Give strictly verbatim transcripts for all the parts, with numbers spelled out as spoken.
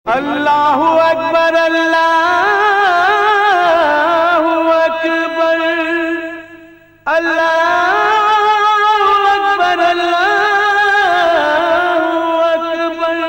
अल्लाहु अकबर अल्लाहु अकबर अल्लाहु अकबर अल्लाहु अकबर।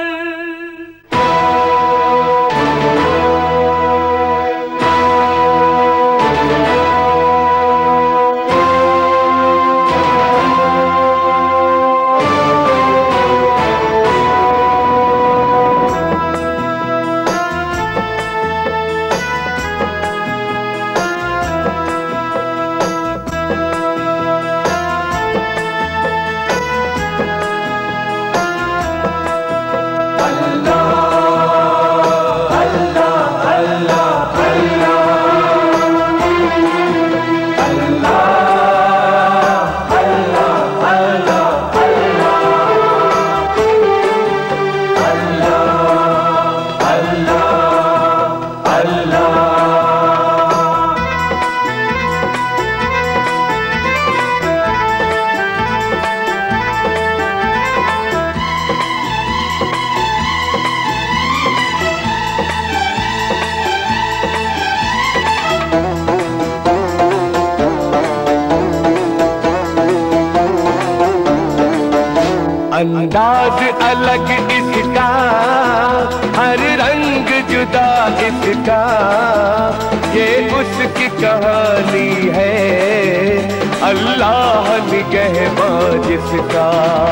अंदाज अलग इसका, हर रंग जुदा इसका, ये उसकी कहानी है, अल्लाह निगहबान जिसका।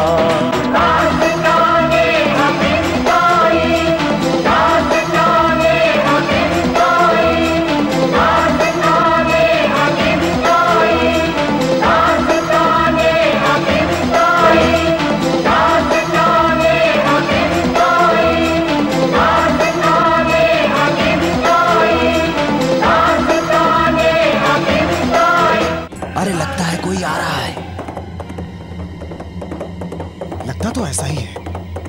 तो ऐसा ही है।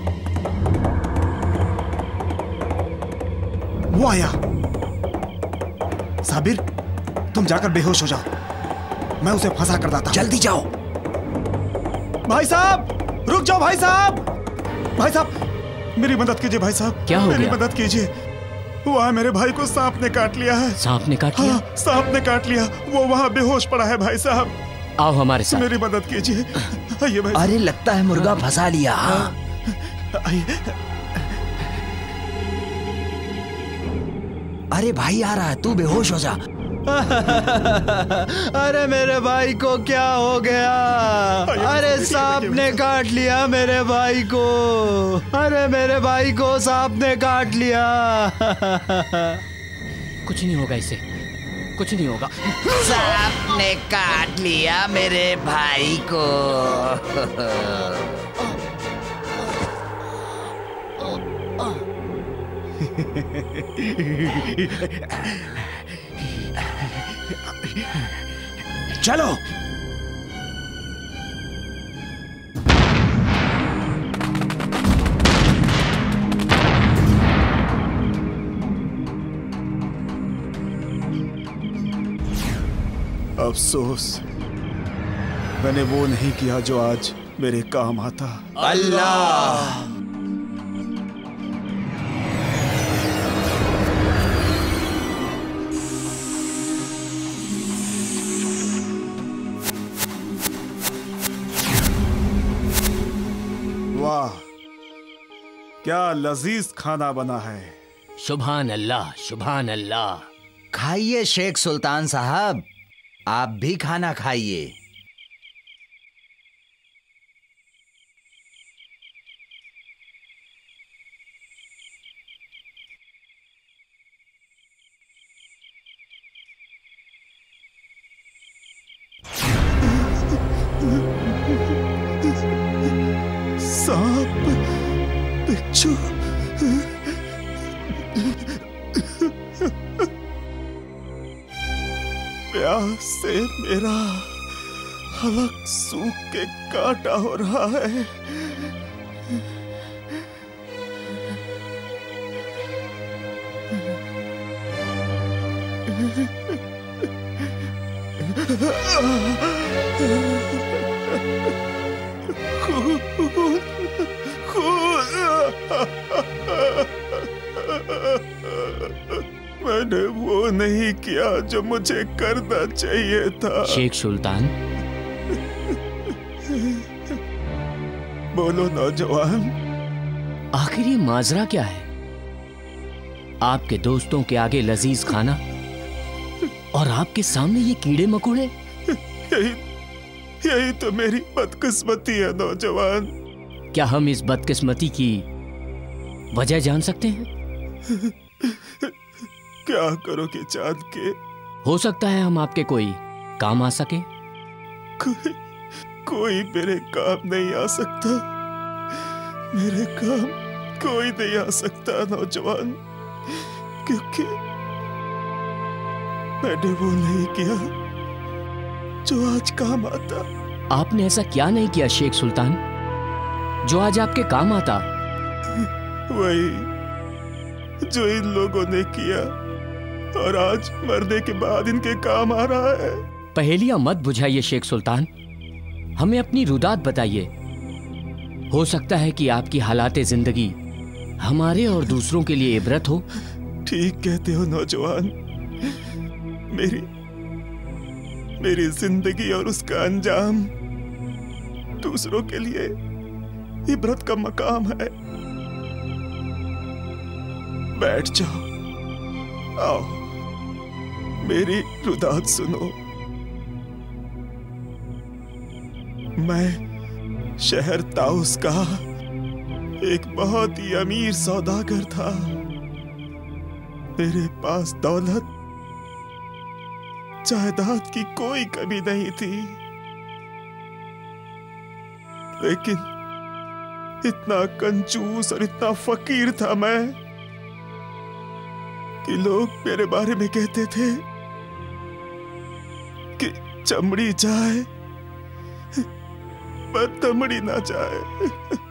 वो आया। साबिर, तुम जाकर बेहोश हो जाओ, मैं उसे फंसा कर लाता हूं। जल्दी जाओ। भाई साहब, रुक जाओ भाई साहब। भाई साहब, मेरी मदद कीजिए भाई साहब। क्या हो मेरी गया? मदद कीजिए। वहाँ मेरे भाई को सांप ने काट लिया है। सांप ने काट लिया? हाँ, सांप ने काट लिया। वो वहाँ बेहोश पड़ा है भाई साहब। आओ हमारे साथ। मेरी मदद कीजिए। आइए भाई। अरे लगता है मुर्गा फंसा लिया। हाँ। अरे भाई आ रहा है, तू बेहोश हो जा। अरे मेरे भाई को क्या हो गया? अरे सांप ने काट लिया मेरे भाई को। अरे मेरे भाई को सांप ने काट लिया। कुछ नहीं होगा इसे, कुछ नहीं होगा। सांप ने काट लिया मेरे भाई को। चलो। अफसोस, मैंने वो नहीं किया जो आज मेरे काम आता। अल्लाह। वाह, क्या लजीज खाना बना है। सुभान अल्लाह, सुभान अल्लाह। खाइए शेख सुल्तान साहब, आप भी खाना खाइए। सांप, बिच्छू, प्यास से मेरा हलक सूख के काटा हो रहा है। खून, खून। मैंने वो नहीं किया जो मुझे करना चाहिए था। शेख सुल्तान, बोलो नौजवान। आखिर ये माजरा क्या है? आपके दोस्तों के आगे लजीज खाना और आपके सामने ये कीड़े मकोड़े। यही यही तो मेरी बदकिस्मती है नौजवान। क्या हम इस बदकिस्मती की वजह जान सकते हैं? क्या करोगे चांद के? हो सकता है हम आपके कोई काम आ सके। कोई कोई मेरे काम नहीं आ सकता। मेरे काम कोई नहीं आ सकता नौजवान, क्योंकि मैंने वो नहीं किया जो आज काम आता। आपने ऐसा क्या नहीं किया शेख सुल्तान जो आज आपके काम आता? वही जो इन लोगों ने किया और आज मरने के बाद इनके काम आ रहा है। पहेलियां मत बुझाइए शेख सुल्तान, हमें अपनी रुदात बताइए। हो सकता है कि आपकी हालात जिंदगी हमारे और दूसरों के लिए इबरत हो। ठीक कहते हो नौजवान। मेरी मेरी जिंदगी और उसका अंजाम दूसरों के लिए इबरत का मकाम है। बैठ जाओ, आओ मेरी रुदात सुनो। मैं शहर ताउस का एक बहुत ही अमीर सौदागर था। मेरे पास दौलत जायदाद की कोई कमी नहीं थी, लेकिन इतना कंजूस और इतना फकीर था मैं कि लोग मेरे बारे में कहते थे कि चमड़ी जाए पर दमड़ी ना जाए।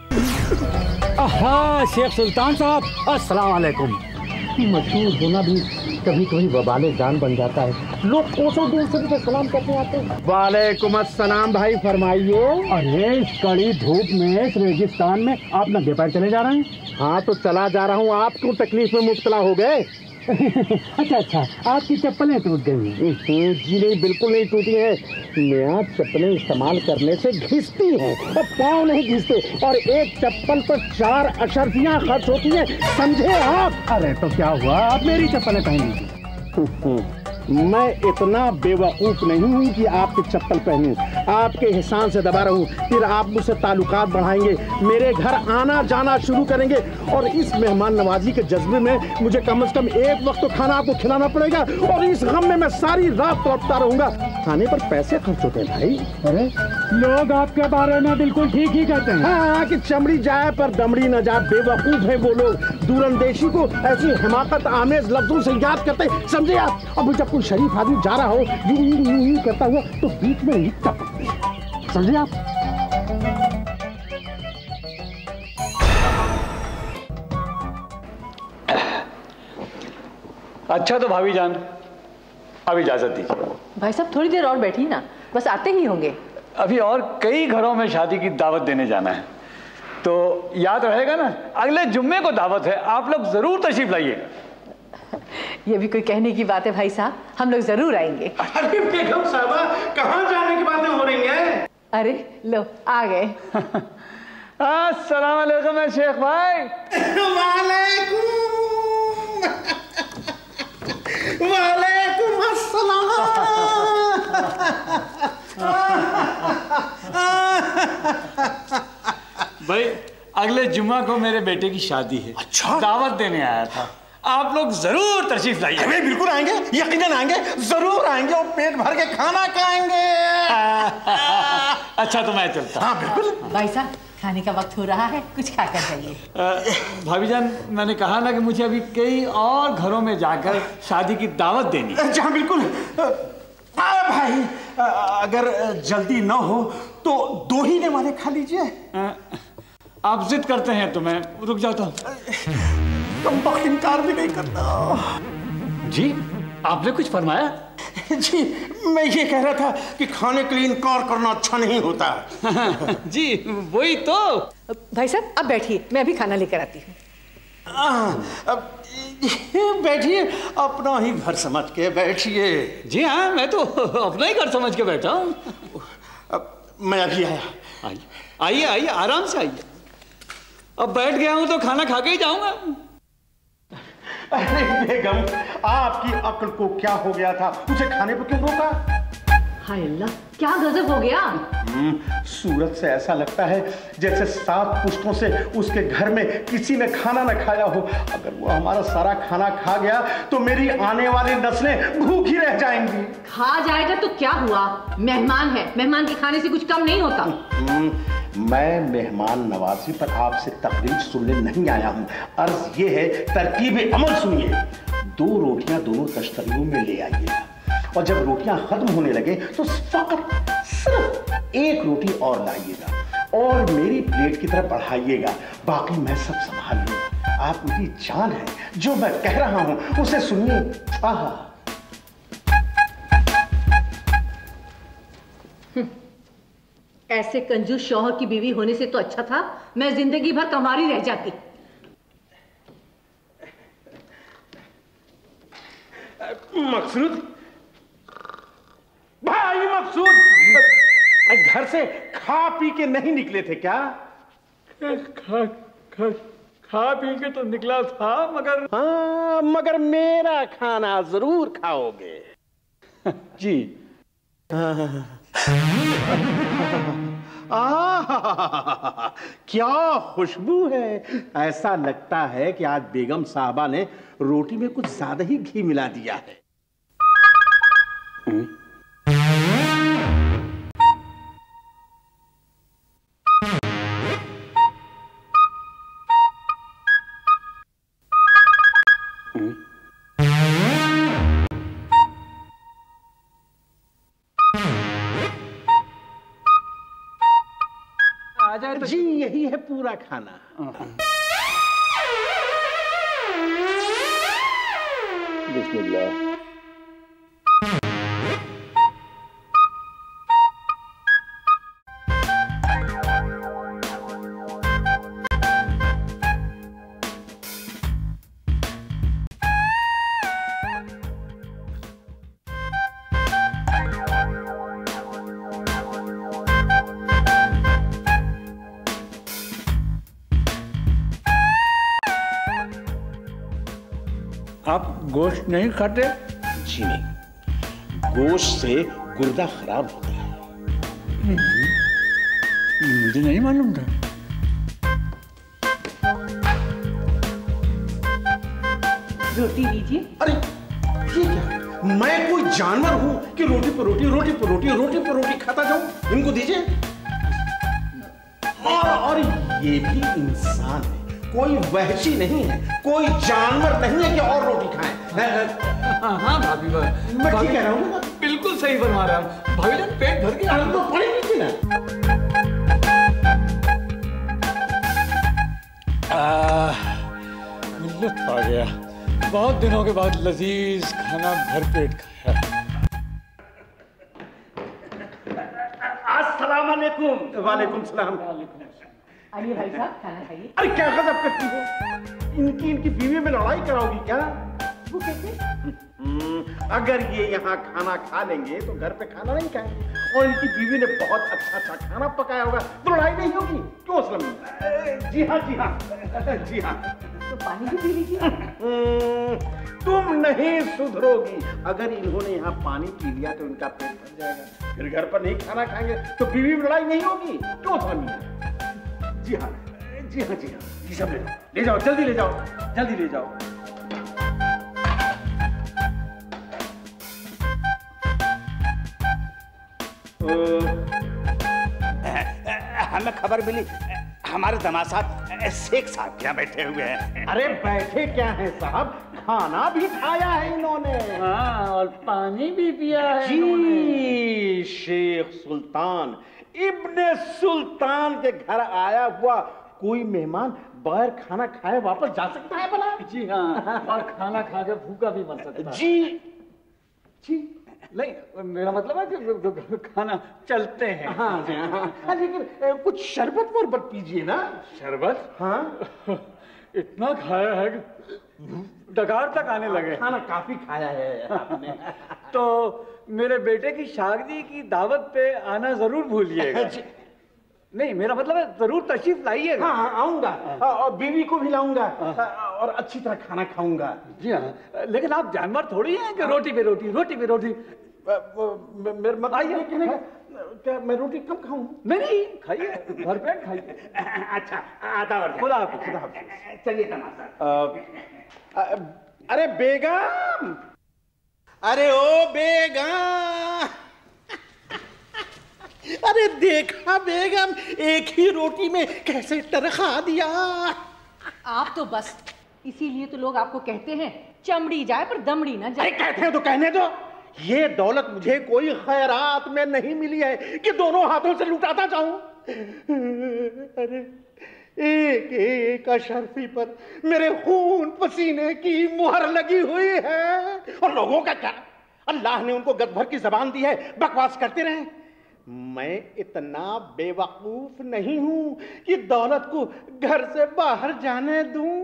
आहा, शेख सुल्तान साहब, अस्सलाम वालेकुम। मशहूर होना भी कभी कभी वबाले जान बन जाता है। लोग कोसों दूर से भी सलाम करते आते हैं। वालेकुम अस्सलाम भाई, फरमाइए। अरे इस कड़ी धूप में इस रेगिस्तान में आप नंगे पैर चले जा रहे हैं? हाँ तो चला जा रहा हूँ। आप क्यों तकलीफ में मुब्तला हो गए? अच्छा अच्छा, आपकी चप्पलें टूट गई? जी नहीं, बिल्कुल नहीं टूटी है। नया चप्पलें इस्तेमाल करने से घिसती हैं और पाँव नहीं घिसते, और एक चप्पल पर चार अशर्फियाँ खर्च होती हैं, समझे आप? अरे तो क्या हुआ, आप मेरी चप्पलें पहन लीजिए। मैं इतना बेवकूफ़ नहीं हूँ कि आपकी चप्पल पहनूं, आपके एहसान से दबा रहूं, फिर आप मुझसे ताल्लुकात बढ़ाएंगे, मेरे घर आना जाना शुरू करेंगे, और इस मेहमान नवाजी के जज्बे में मुझे कम से कम एक वक्त तो खाना आपको खिलाना पड़ेगा, और इस गम में मैं सारी रात तड़पता रहूंगा। खाने पर पैसे खर्च होते हैं भाई। अरे लोग आपके बारे में बिल्कुल ठीक ही कहते हैं। हाँ, कि चमड़ी जाए पर दमड़ी न जाए, बेवकूफ़ है वो लोग। दूरंदेशी को ऐसी हिमाकत आमेज लफ्जों से याद करते, समझे आप? अब जब कोई शरीफ आदमी जा रहा हो यूं यूं यूं यूं करता हुआ, तो बीच में ही टपक, समझे आप? अच्छा तो भाभी जान, अब इजाजत दीजिए। भाई साहब थोड़ी देर और बैठिए ना, बस आते ही होंगे। अभी और कई घरों में शादी की दावत देने जाना है, तो याद रहेगा ना, अगले जुम्मे को दावत है, आप लोग जरूर तशरीफ लाइएगा। ये भी कोई कहने की बात है भाई साहब, हम लोग जरूर आएंगे। अरे बेगम साहबा, कहाँ जाने की बातें हो रही हैं? अरे लो आ गए। अस्सलाम वालेकुम शेख भाई। वालेकुम वालेकुम अस्सलाम। भाई अगले जुम्मा को मेरे बेटे की शादी है। अच्छा, दावत देने आया था, आप लोग जरूर तशरीफ लाइए। अरे बिल्कुल आएंगे, यकीनन आएंगे, जरूर आएंगे, और पेट भर के खाना खाएंगे। अच्छा तो मैं चलता। हाँ बिल्कुल। भाई साहब खाने का वक्त हो रहा है, कुछ खाकर जाइए। भाभी जान, मैंने कहा ना कि मुझे अभी कई और घरों में जाकर शादी की दावत देनी है। जहाँ बिल्कुल। आ, भाई अगर जल्दी न हो तो दो ही ने वाले खा लीजिए। आप जिद करते हैं तो मैं रुक जाता हूँ। तुम वक्त इनकार भी नहीं करता। जी आपने कुछ फरमाया? जी मैं ये कह रहा था कि खाने के लिए इनकार करना अच्छा नहीं होता। जी वही तो। भाई साहब अब बैठिए, मैं अभी खाना लेकर आती हूँ। अब बैठिए, अपना ही घर समझ के बैठिए। जी हाँ, मैं तो अपना ही घर समझ के बैठा हूँ। अब मैं अभी आया। आइए आइए आइए, आराम से आइए। अब बैठ गया हूँ तो खाना खा के ही जाऊंगा। अरे बेगम, आपकी अक्ल को क्या हो गया था? उसे खाने पर क्यों रोका? हाय अल्लाह, क्या गजब हो गया। सूरत से ऐसा लगता है जैसे सात पुश्तों से उसके घर में किसी ने खाना न खाया हो। अगर वो हमारा सारा खाना खा गया तो मेरी आने वाली नस्लें भूखी रह जाएंगी। खा जाएगा तो क्या हुआ, मेहमान है, मेहमान के खाने से कुछ कम नहीं होता। मैं मेहमान नवाजी पर आपसे तकरीर सुनने नहीं आया हूँ। अर्ज ये है, तरकीब अमल सुनिए। दो रोटियां दोनों तश्तरियों में ले आइएगा, और जब रोटियां खत्म होने लगे तो फकत सिर्फ एक रोटी और लाइएगा और मेरी प्लेट की तरफ बढ़ाइएगा। बाकी मैं सब संभाल लूंगा। आप मेरी जान है, जो मैं कह रहा हूं उसे सुनिए। आहा, ऐसे कंजूस शौहर की बीवी होने से तो अच्छा था मैं जिंदगी भर कमारी रह जाती। मकसूद भाई, मकसूद घर से खा पी के नहीं निकले थे क्या? खा खा खा पी के तो निकला था, मगर हाँ, मगर मेरा खाना जरूर खाओगे। जी। आ, क्या खुशबू है। ऐसा लगता है कि आज बेगम साहबा ने रोटी में कुछ ज्यादा ही घी मिला दिया है। जी, यही है पूरा खाना। बिस्मिल्लाह। आप गोश्त नहीं खाते? जी नहीं, गोश्त से गुर्दा खराब होता है। मुझे नहीं मालूम था। रोटी लीजिए। अरे ये क्या, मैं कोई जानवर हूं कि रोटी पर रोटी, रोटी पर रोटी, रोटी पर रोटी खाता जाऊं? इनको दीजिए। और, और ये भी इंसान है, कोई वहशी नहीं है, कोई जानवर नहीं है कि और रोटी खाएं। हाँ हाँ भाभी, मैं ठीक कह रहा हूँ ना? बिल्कुल सही फरमा रहा हूँ भाभी जान, पेट भर के तो पड़ी नीचे ना। मिल्लत आ गया, बहुत दिनों के बाद लजीज खाना भर पेट खाया। अस्सलाम वालेकुम। वालेकुम सलाम। आइए भाई साहब, खाना खाइए। अरे क्या गजब करती हो, इनकी इनकी बीवी में लड़ाई कराओगी क्या? वो कैसे? अगर ये यहाँ खाना खा लेंगे तो घर पे खाना नहीं खाएंगे, और इनकी बीवी ने बहुत अच्छा अच्छा खाना पकाया होगा तो लड़ाई नहीं होगी। क्यों असलम? जी हाँ, जी हाँ, जी हाँ। तो पानी भी पी लीजिए। तुम नहीं सुधरोगी। अगर इन्होंने यहाँ पानी पी लिया तो इनका पेट भर जाएगा, फिर घर पर नहीं खाना खाएंगे तो बीवी में लड़ाई नहीं होगी। क्यों असलम? जी हाँ, जी हाँ, जी हाँ, ये सब ले जाओ, ले जाओ, जल्दी ले जाओ, जल्दी ले जाओ। हमें खबर मिली हमारे दमासाद शेख साहब क्या बैठे हुए हैं। अरे बैठे क्या है साहब, खाना भी खाया है इन्होंने। हाँ, और पानी भी पिया है जी। शेख सुल्तान इब्ने सुल्तान के घर आया हुआ कोई मेहमान बगैर खाना खाए वापस जा सकता है भला? जी हाँ, और खाना खा के भूखा भी मर सकता है। जी जी, नहीं, मेरा मतलब है कि खाना चलते हैं। हाँ, हाँ, हाँ, लेकिन कुछ शरबत वरबत पीजिए ना। शरबत? हाँ, इतना खाया है कि डकार तक आने लगे। खाना काफी खाया है आपने। तो मेरे बेटे की शादी की दावत पे आना जरूर भूलिएगा। नहीं, मेरा मतलब है जरूर तशरीफ लाइएगा। हाँ आऊंगा, और बीवी को भी लाऊंगा और अच्छी तरह खाना खाऊंगा। जी हाँ, लेकिन आप जानवर थोड़ी हैं कि रोटी पे रोटी रोटी पे रोटी। मेरे मत आइए कि क्या मैं रोटी कम खाऊं? नहीं नहीं, खाइए, भरपेट खाइए। अच्छा, आता और खुदा हाफिज़, खुदा हाफिज़। चलिए तमाशा। अरे बेगम, अरे ओ बेगम, अरे देखा बेगम, एक ही रोटी में कैसे तरखा दिया। आप तो बस, इसीलिए तो लोग आपको कहते हैं चमड़ी जाए पर दमड़ी ना जाए। अरे कहते हैं तो कहने दो। ये दौलत मुझे कोई खैरात में नहीं मिली है कि दोनों हाथों से लुटाता जाऊं। अरे एक एक अशरफी पर मेरे खून पसीने की मुहर लगी हुई है। और लोगों का क्या, अल्लाह ने उनको गद भर की जबान दी है, बकवास करते रहे। मैं इतना बेवकूफ नहीं हूं कि दौलत को घर से बाहर जाने दूं।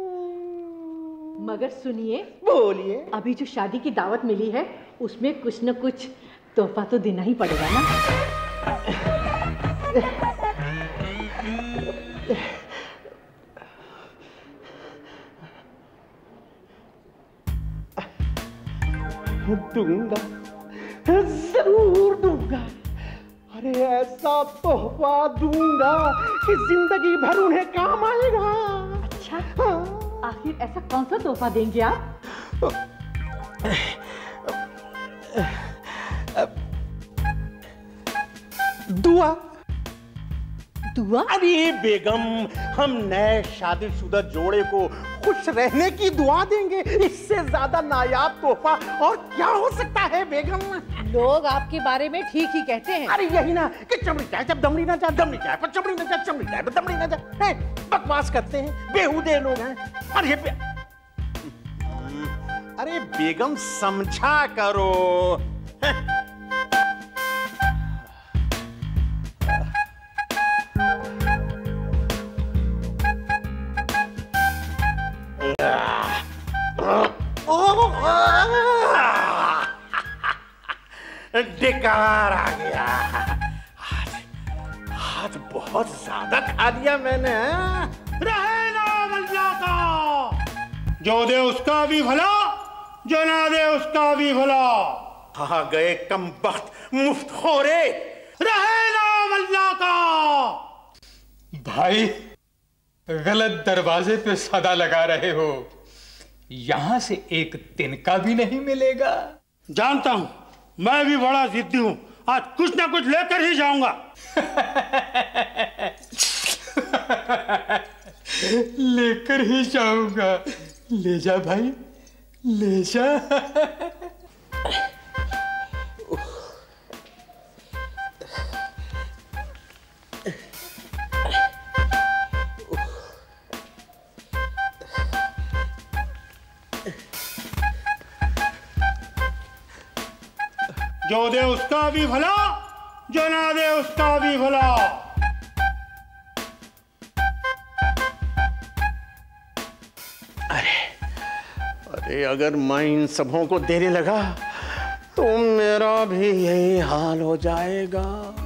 मगर सुनिए, बोलिए। अभी जो शादी की दावत मिली है उसमें कुछ न कुछ तोहफा तो देना ही पड़ेगा ना। दूंगा, जरूर दूंगा। अरे ऐसा तोहफा दूंगा कि जिंदगी भर उन्हें काम आएगा। अच्छा, हाँ। आखिर ऐसा कौन सा तोहफा देंगे आप? दुआ। दुआ? अरे बेगम, हम नए शादीशुदा जोड़े को खुश रहने की दुआ देंगे। इससे ज्यादा नायाब तोहफा और क्या हो सकता है बेगम? लोग आपके बारे में ठीक ही कहते हैं। अरे यही ना कि चमड़ी जाए जब दमड़ी ना जाए, दमड़ी जाए पर चमड़ी ना जाए, चमड़ी जाए पर दमड़ी ना जाए। बकवास करते हैं, बेहुदे लोग हैं। अरे बे... अरे बेगम समझा करो। डिकार आ गया। आज आज बहुत ज्यादा खा लिया मैंने। रहे नाम अल्लाह का, जो दे उसका भी भला, जो ना दे उसका भी भला। आ गए कमबख्त मुफ्तखोरे। रहे नाम अल्लाह का। भाई, गलत दरवाजे पे सदा लगा रहे हो। यहां से एक तिनका भी नहीं मिलेगा। जानता हूं, मैं भी बड़ा जिद्दी हूं। आज कुछ ना कुछ लेकर ही जाऊंगा। लेकर ही जाऊंगा। ले जा भाई, ले जा। जो दे उसका भी भला, जो ना दे उसका भी भला। अरे अरे अगर मैं इन सबों को देने लगा तो मेरा भी यही हाल हो जाएगा।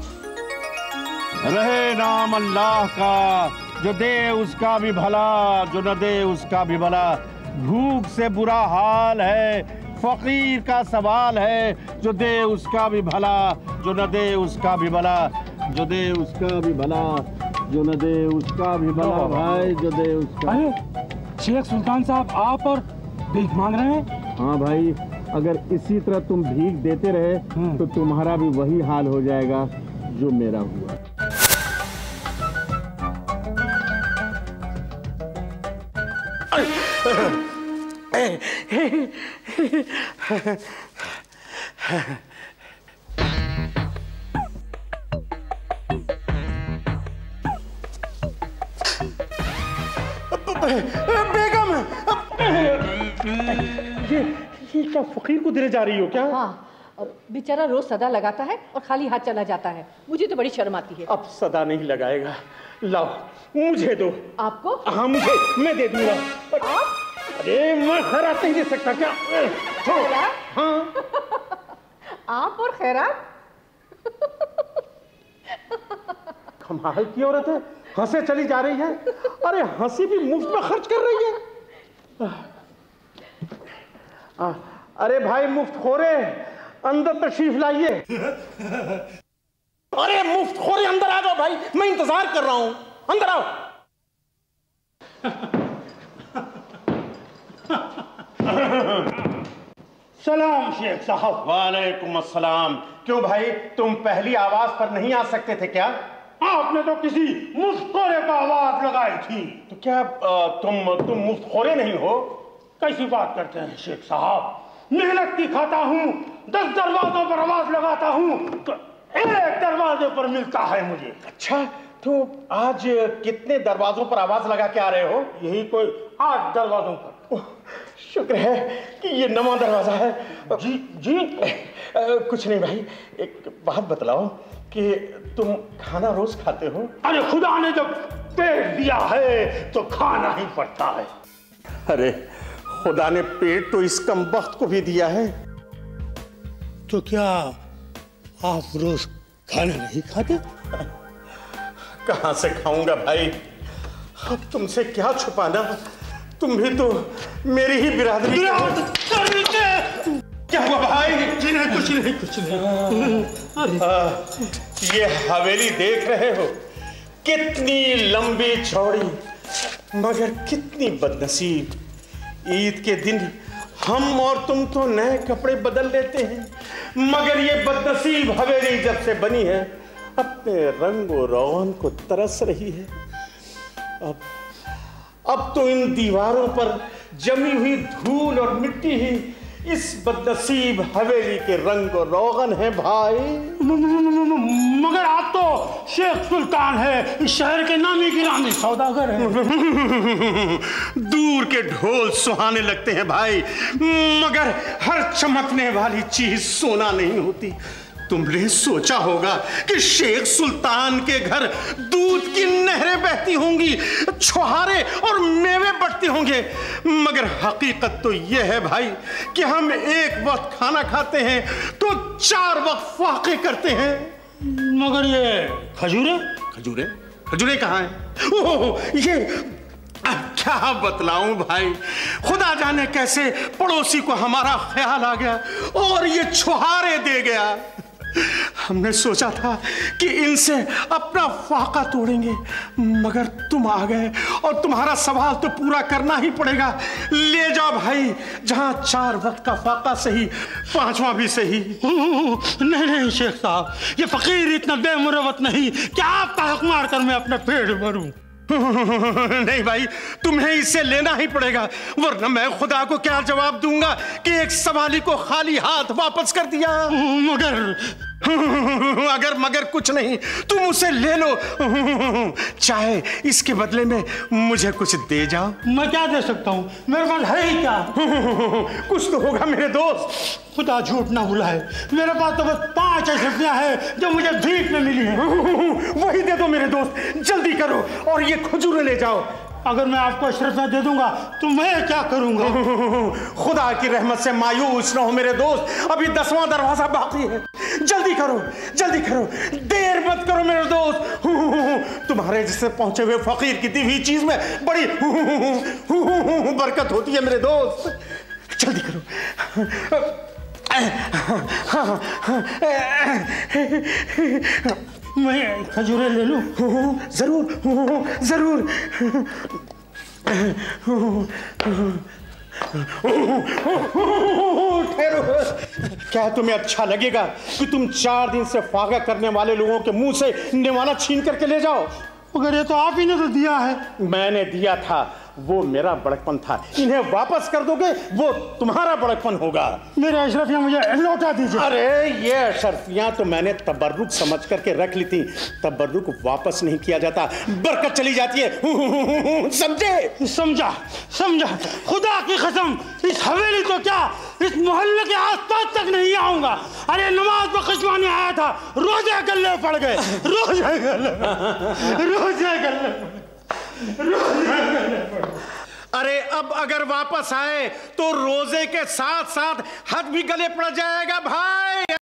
रहे नाम अल्लाह का, जो दे उसका भी भला, जो न दे उसका भी भला। भूख से बुरा हाल है, फकीर का सवाल है। जो दे उसका भी भला, जो न दे उसका भी भला। जो दे उसका भी भला, जो न दे उसका भी भला। भाई, जो दे उसका। अरे शेख सुल्तान साहब, आप और भीख मांग रहे हैं? हाँ भाई, अगर इसी तरह तुम भीख देते रहे तो तुम्हारा भी वही हाल हो जाएगा जो मेरा हुआ। बेगम, ये ये क्या फकीर को देने जा रही हो क्या? हाँ, अब बेचारा रोज सदा लगाता है और खाली हाथ चला जाता है। मुझे तो बड़ी शर्म आती है। अब सदा नहीं लगाएगा। लाओ मुझे दो। आपको? हाँ मुझे, मैं दे दूंगा। आप? अरे मैं खैरात नहीं दे सकता क्या? हाँ। आप और खैरात? कमाल की औरत है, हंसे चली जा रही है। अरे हंसी भी मुफ्त में खर्च कर रही है। आ, अरे भाई मुफ्तखोरे, अंदर तशरीफ लाइए। अरे मुफ्तखोरे अंदर आ जाओ भाई, मैं इंतजार कर रहा हूं, अंदर आओ। सलाम शेख साहब। वालेकुम अस्सलाम। क्यों भाई, तुम पहली आवाज पर नहीं आ सकते थे क्या? आपने तो किसी मुफ्तखोरे का आवाज लगाई थी। तो क्या आ, तुम तुम मुफ्तखोरे नहीं हो? कैसी बात करते हैं शेख साहब? मेहनत की खाता हूँ, दस दरवाजों पर आवाज लगाता हूँ तो एक दरवाजे पर मिलता है मुझे। अच्छा, तो आज कितने दरवाजों पर आवाज लगा के आ रहे हो? यही कोई आठ दरवाजों पर। शुक्र है कि ये नवा दरवाजा है। जी जी आ, कुछ नहीं भाई, एक बात बतलाओ कि तुम खाना रोज खाते हो? अरे खुदा ने जब पेट दिया है तो खाना ही पड़ता है। अरे खुदा ने पेट तो इस कमबख्त को भी दिया है। तो क्या आप रोज खाना नहीं खाते? कहां से खाऊंगा भाई, अब तुमसे क्या छुपाना, तुम भी तो मेरी ही बिरादरी के। क्या हुआ भाई? जी नहीं, कुछ नहीं कुछ नहीं। आ, ये हवेली देख रहे हो, कितनी लंबी चौड़ी मगर कितनी बदनसीब। ईद के दिन हम और तुम तो नए कपड़े बदल लेते हैं, मगर ये बदनसीब हवेली जब से बनी है अपने रंग और रौन को तरस रही है। अब अब तो इन दीवारों पर जमी हुई धूल और मिट्टी ही इस बदनसीब हवेली के रंग और रोगन है भाई। मगर आप तो शेख सुल्तान है, इस शहर के नामी गिरामी सौदागर हैं। दूर के ढोल सुहाने लगते हैं भाई, मगर हर चमकने वाली चीज सोना नहीं होती। तुमने सोचा होगा कि शेख सुल्तान के घर दूध की नहरें बहती होंगी, छुहारे और मेवे बढ़ते होंगे, मगर हकीकत तो यह है भाई कि हम एक वक्त खाना खाते हैं तो चार वक्त फाके करते हैं। मगर ये खजूरे खजूरे खजूरे कहाँ हैं? ओह, ये क्या बतलाऊं भाई, खुदा जाने कैसे पड़ोसी को हमारा ख्याल आ गया और ये छुहारे दे गया। हमने सोचा था कि इनसे अपना फाका तोड़ेंगे, मगर तुम आ गए और तुम्हारा सवाल तो पूरा करना ही पड़ेगा। ले जाओ भाई, जहां चार वक्त का फाका सही, पांचवा भी सही। नहीं नहीं शेख साहब, ये फकीर इतना बेमुरवत नहीं कि आपका हक मार कर मैं अपना पेट भरूं। नहीं भाई, तुम्हें इसे लेना ही पड़ेगा, वरना मैं खुदा को क्या जवाब दूंगा कि एक सवाली को खाली हाथ वापस कर दिया। मगर अगर मगर कुछ नहीं, तुम उसे ले लो, चाहे इसके बदले में मुझे कुछ दे जाओ। मैं क्या दे सकता हूँ, मेरे पास है ही क्या? कुछ तो होगा मेरे दोस्त। खुदा झूठ ना बुलाए, मेरे पास तो बस पांच अशरफियां हैं जो मुझे भीख में मिली हैं। वही दे दो मेरे दोस्त, जल्दी करो और ये खजूरें ले जाओ। अगर मैं आपको अशरफियां दे दूंगा तो मैं क्या करूंगा? खुदा की रहमत से मायूस ना हो मेरे दोस्त, अभी दसवां दरवाजा बाकी है। जल्दी करो जल्दी करो, देर मत करो मेरे दोस्त। तुम्हारे जिससे पहुंचे हुए फकीर की दी हुई चीज में बड़ी बरकत होती है मेरे दोस्त। जल्दी करो। मैं खजूरें ले लूं? जरूर जरूर। ठहरो, क्या तुम्हें अच्छा लगेगा कि तुम चार दिन से फाका करने वाले लोगों के मुंह से निवाला छीन करके ले जाओ? मगर ये तो आप ही ने तो दिया है। मैंने दिया था, वो मेरा बड़कपन था। इन्हें वापस कर दोगे वो तुम्हारा बड़कपन होगा। मेरे अशरफियां मुझे लौटा दीजिए। अरे ये अशरफियां तो मैंने तबर्रुक समझ करके रख ली थी। तबर्रुक वापस नहीं किया जाता, बरकत चली जाती है। समझे? समझा समझा। खुदा की कसम, इस हवेली तो क्या इस मोहल्ले के आसपास तक नहीं आऊंगा। अरे नमाज में खिसवाने आया था, रोजे गले पड़ गए। रोजे गले रोजे गले रोजे गले अरे अब अगर वापस आए तो रोजे के साथ साथ हद भी गले पड़ जाएगा भाई।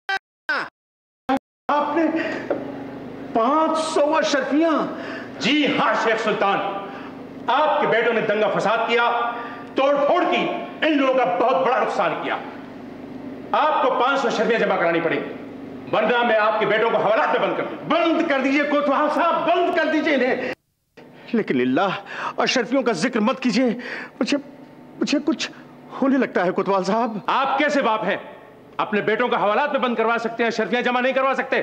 आपने पांच सौ अशरफियां? जी हाँ शेख सुल्तान, आपके बेटों ने दंगा फसाद किया, तोड़फोड़ की, इन लोगों का बहुत बड़ा नुकसान किया। आपको पांच सौ अशरफियां जमा करानी पड़ेगी, वरना मैं आपके बेटों को हवालात में बंद कर दूं। बंद कर दीजिए कोतवाल साहब, बंद कर दीजिए इन्हें। लेकिन लिल्लाह अशरफियों का जिक्र मत कीजिए, मुझे मुझे कुछ होने लगता है कोतवाल साहब। आप कैसे बाप हैं? अपने बेटों का हवालात में बंद करवा सकते हैं, अशरफियां जमा नहीं करवा सकते?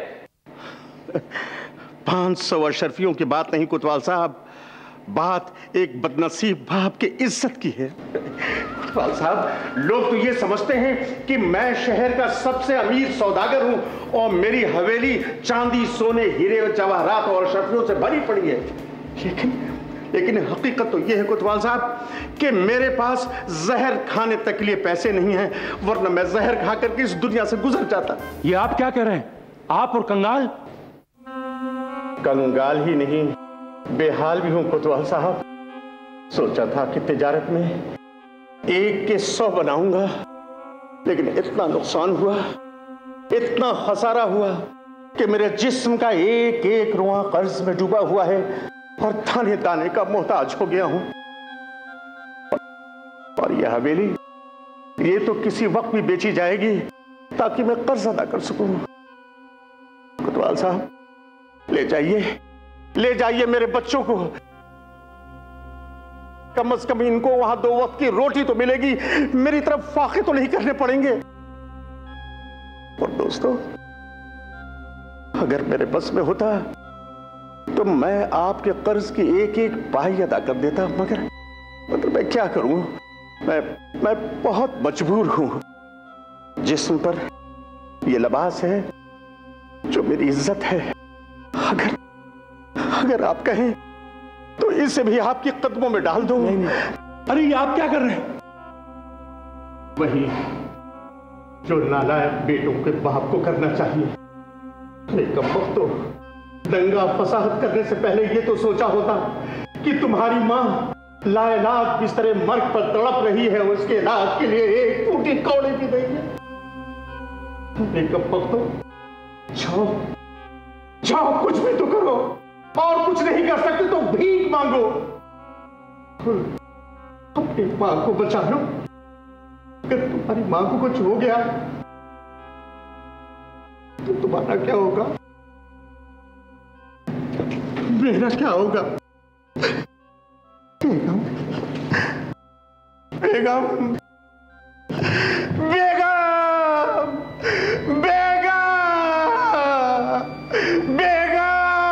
पांच सौ अशरफियों की बात नहीं कोतवाल साहब, बात एक बदनसीब बाप की इज्जत की है। कोतवाल साहब, लोग तो ये समझते हैं कि मैं शहर का सबसे अमीर सौदागर हूं और मेरी हवेली चांदी, सोने, हीरे, जवाहरात और अशरफियों से भरी पड़ी है। लेकिन लेकिन हकीकत तो यह है कोतवाल साहब कि मेरे पास जहर खाने तक के लिए पैसे नहीं हैं, वरना मैं जहर खा करके इस दुनिया से गुजर जाता। ये आप क्या कह रहे हैं? आप और कंगाल? कंगाल ही नहीं, बेहाल भी हूं कोतवाल साहब। सोचा था कि तिजारत में एक के सौ बनाऊंगा, लेकिन इतना नुकसान हुआ, इतना खसारा हुआ कि मेरे जिस्म का एक एक रुआ कर्ज में डूबा हुआ है और दाने दाने का मोहताज हो गया हूं। और यह हवेली, ये तो किसी वक्त भी बेची जाएगी ताकि मैं कर्ज अदा कर सकूं। कोतवाल साहब, ले जाइए, ले जाइए मेरे बच्चों को। कम से कम इनको वहां दो वक्त की रोटी तो मिलेगी, मेरी तरफ फाके तो नहीं करने पड़ेंगे। और दोस्तों, अगर मेरे बस में होता तो मैं आपके कर्ज की एक एक पाई अदा कर देता, मगर मगर मैं क्या करूं? मैं मैं बहुत मजबूर हूं। जिस्म पर यह लिबास है जो मेरी इज्जत है। अगर अगर आप कहें तो इसे भी आपके कदमों में डाल दूं। नहीं, नहीं। अरे ये आप क्या कर रहे हैं? वही जो नालायक बेटों के बाप को करना चाहिए। कम वक्त तो दंगा फसाद करने से पहले ये तो सोचा होता कि तुम्हारी मां लाइलाज बिस्तरे मर्ग पर तड़प रही है, उसके इलाज के लिए एक टूटी कौड़ी भी नहीं है। कम वक्त तो जाओ जाओ, कुछ भी तो करो, और कुछ नहीं कर सकते तो भीख मांगो, अपनी मां को बचा लो। अगर तुम्हारी मां को कुछ हो गया तो तुम्हारा क्या होगा? मेरा क्या होगा? बेगम, बेगम, बेगम, बेगम, बेगम,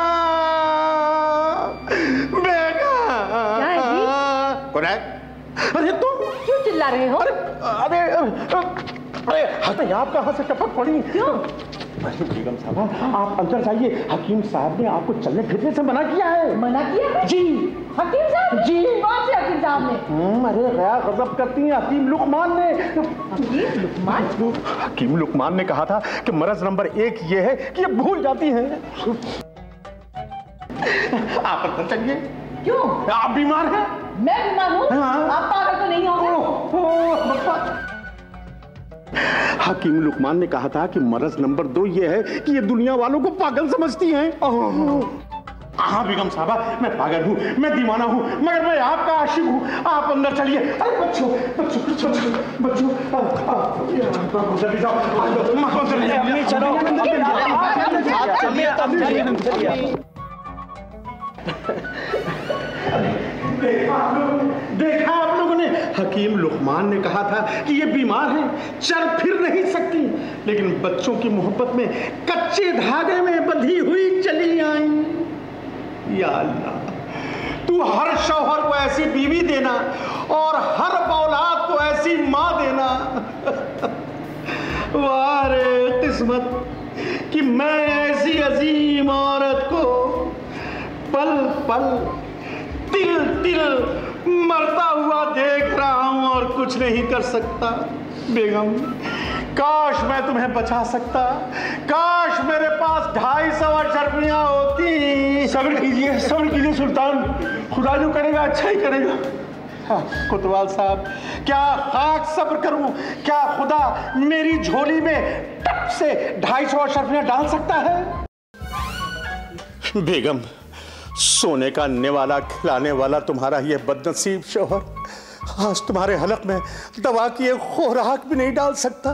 बेगम। कौन है? अरे तुम क्यों चिल्ला रहे हो? अरे अरे अरे अरे आप कहां से टपक पड़ी? क्यों? बेगम साहब, आप अंदर जाइए। हकीम साहब ने आपको चलने फिरने से मना किया है। मना किया है? जी। हकीम साहब? जी। कौन से हकीम साहब ने? अरे गया गजब करती हैं, हकीम लुकमान ने। हकीम लुकमान? हकीम लुकमान ने कहा था कि मरज नंबर एक ये है कि ये भूल जाती हैं। आप अंदर चलिए। क्यों? आप बीमार हैं? मैं बीमार हूँ? आप पागल तो नहीं होंगे? हकीम लुकमान ने कहा था कि मरज नंबर दो ये है कि ये दुनिया वालों को पागल समझती हैं। हाँ बेगम साहबा, मैं पागल हूँ, मैं दीवाना हूँ, मगर मैं आपका आशिक हूँ। आप अंदर चलिए। अरे बच्चों, बच्चों, बच्चों, बच्चों, जल्दी जाओ। देखा आप लोगों ने, देखा आप लोगों ने, हकीम लुकमान ने कहा था कि ये बीमार हैं, चल फिर नहीं सकती, लेकिन बच्चों की मोहब्बत में कच्चे धागे में बंधी हुई चली आई। या अल्लाह, तू हर शौहर को ऐसी बीवी देना और हर औलाद को ऐसी माँ देना। वाह रे किस्मत कि मैं ऐसी अजीम औरत को पल पल तिल तिल मरता हुआ देख रहा हूं और कुछ नहीं कर सकता। बेगम, काश मैं तुम्हें बचा सकता, काश मेरे पास ढाई सौ अशरफियां होती। सब्र कीजिए, सब्र कीजिए सुल्तान, खुदा जो करेगा अच्छा ही करेगा। हाँ, कोतवाल साहब, क्या खाक सब्र करूं? क्या खुदा मेरी झोली में टप से ढाई सौ अशरफियां डाल सकता है? बेगम, सोने का नेवाला खिलाने वाला तुम्हारा ये बदनसीब शौहर आज तुम्हारे हलक में दवा की एक खुराक भी नहीं डाल सकता।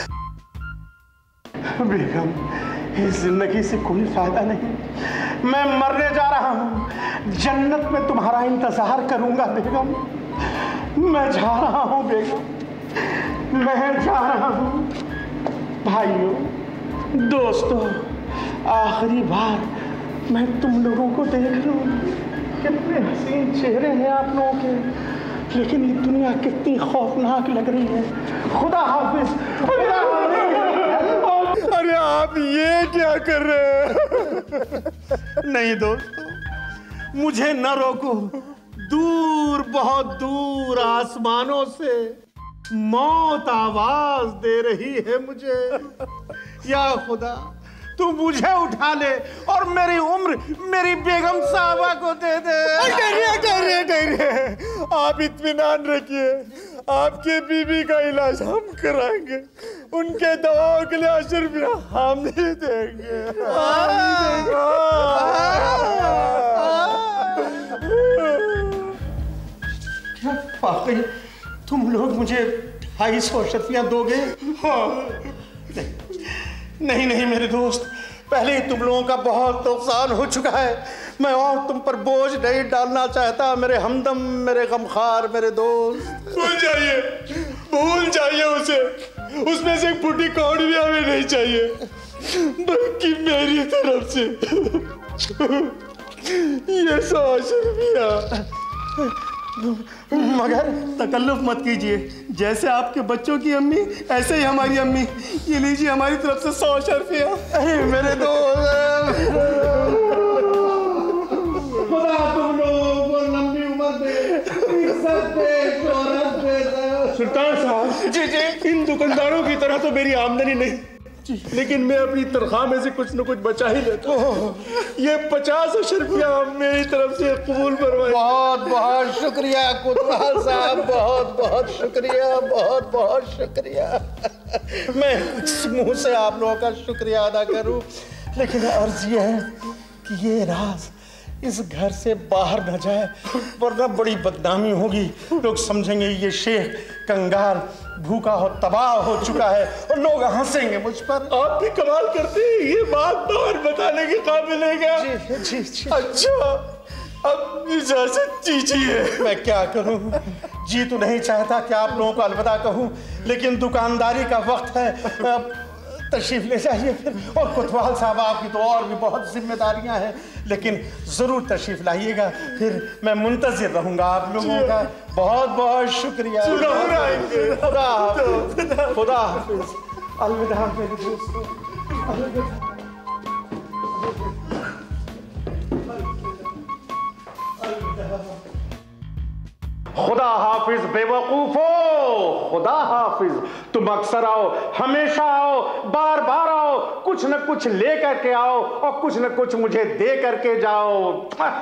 बेगम, इस जिंदगी से कोई फायदा नहीं, मैं मरने जा रहा हूं, जन्नत में तुम्हारा इंतजार करूंगा। बेगम, मैं जा रहा हूं। बेगम, मैं जा रहा हूं। भाइयों, दोस्तों, आखिरी बार मैं तुम लोगों को देख रहा हूं। कितने हसीन चेहरे हैं आप लोगों के, लेकिन ये दुनिया कितनी खौफनाक लग रही है। खुदा हाफिज, खुदा हाफिज। अरे आप ये क्या कर रहे हैं? नहीं दोस्तों, मुझे न रोको। दूर, बहुत दूर आसमानों से मौत आवाज दे रही है मुझे। या खुदा, तू मुझे उठा ले और मेरी उम्र मेरी बेगम साहबा को दे दे। ठहरिए, ठहरिए, ठहरिए, आप इत्मीनान रखिए, आपके बीबी का इलाज हम कराएंगे, उनके दवाओं के लिए अशरफियां हम ही देंगे। क्या वाकई तुम लोग मुझे ढाई सौ अशरफियां दोगे? नहीं नहीं मेरे दोस्त, पहले ही तुम लोगों का बहुत नुकसान हो चुका है। मैं और तुम पर बोझ नहीं डालना चाहता। मेरे हमदम, मेरे गमखार, मेरे दोस्त। भूल जाइए, भूल जाइए उसे, उसमें से एक फूटी कौड़ी भी हमें नहीं चाहिए, बल्कि मेरी तरफ से ये सौ अशरफियां। मगर तकल्लुफ मत कीजिए, जैसे आपके बच्चों की अम्मी ऐसे ही हमारी अम्मी। ये लीजिए हमारी तरफ से सौ अशरफियां। अरे मेरे दोस्त, खुदा तुम लोगों को लंबी उम्र दे, इज्जत दे, शोहरत दे। सुल्तान साहब, जी जी, इन दुकानदारों की तरह तो मेरी आमदनी नहीं, लेकिन मैं अपनी तनख्वाह में से कुछ न कुछ बचा ही लेता हूँ। ये पचास अशरफियां मेरी तरफ से कबूल करवाए। बहुत बहुत शुक्रिया कोतवाल साहब, बहुत बहुत शुक्रिया, बहुत बहुत शुक्रिया। मैं कुछ मुंह से आप लोगों का शुक्रिया अदा करूं, लेकिन अर्ज ये है कि ये राज इस घर से बाहर न जाए, वरना बड़ी बदनामी होगी। लोग समझेंगे ये शेख कंगाल भूखा हो तबाह हो चुका है और लोग हंसेंगे मुझ पर। आप भी कमाल करते हैं, ये बात बाहर बताने के काबिल है क्या? जी जी जी। अच्छा, अब इजाजत दीजिए। मैं क्या करूं, जी तो नहीं चाहता कि आप लोगों को अलविदा कहूं, लेकिन दुकानदारी का वक्त है, तशरीफ ले जाइए फिर। और कोतवाल साहब, आपकी तो और भी बहुत जिम्मेदारियां हैं, लेकिन जरूर तशरीफ लाइएगा। फिर मैं मुंतजिर रहूंगा आप लोगों का। बहुत बहुत शुक्रिया। खुदा हाफिज, खुदा हाफिज, अलविदा मेरे दोस्तों, अलविदा। खुदा हाफिज बेवकूफो, खुदा हाफिज। तुम अक्सर आओ, हमेशा आओ, बार बार आओ, कुछ न कुछ ले करके आओ और कुछ न कुछ मुझे दे करके जाओ।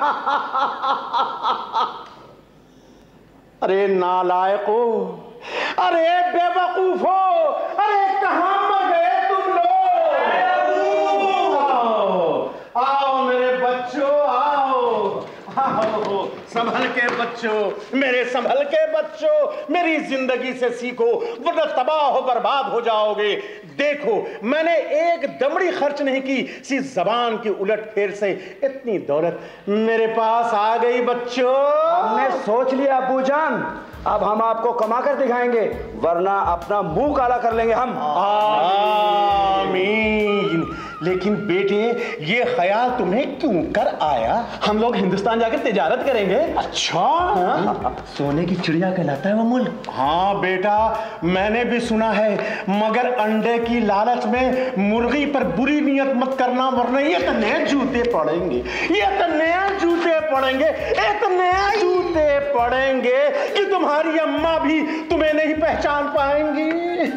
अरे नालायको, अरे बेवकूफो, अरे कहां पर गए तुम लोग? आओ आओ मेरे बच्चों, आओ आओ, संभल के बच्चों, मेरे संभल के बच्चों, मेरी जिंदगी से सीखो, वरना तबाह हो बर्बाद हो जाओगे। देखो, मैंने एक दमड़ी खर्च नहीं की, सी जबान की उलट फेर से इतनी दौलत मेरे पास आ गई बच्चों। हमने सोच लिया अब्बू जान, अब हम आपको कमा कर दिखाएंगे, वरना अपना मुंह काला कर लेंगे हम। आमीन। लेकिन बेटे ये ख्याल तुम्हें क्यों कर आया? हम लोग हिंदुस्तान जाकर तिजारत करेंगे। अच्छा, हाँ? सोने की चिड़िया कहलाता है वो मुल्क। हाँ बेटा, मैंने भी सुना है, मगर अंडे की लालच में मुर्गी पर बुरी नियत मत करना, वरना ये तो नए जूते पड़ेंगे, ये तो नए जूते पड़ेंगे, इतने जूते पड़ेंगे कि तुम्हारी अम्मा भी तुम्हें नहीं पहचान पाएंगी।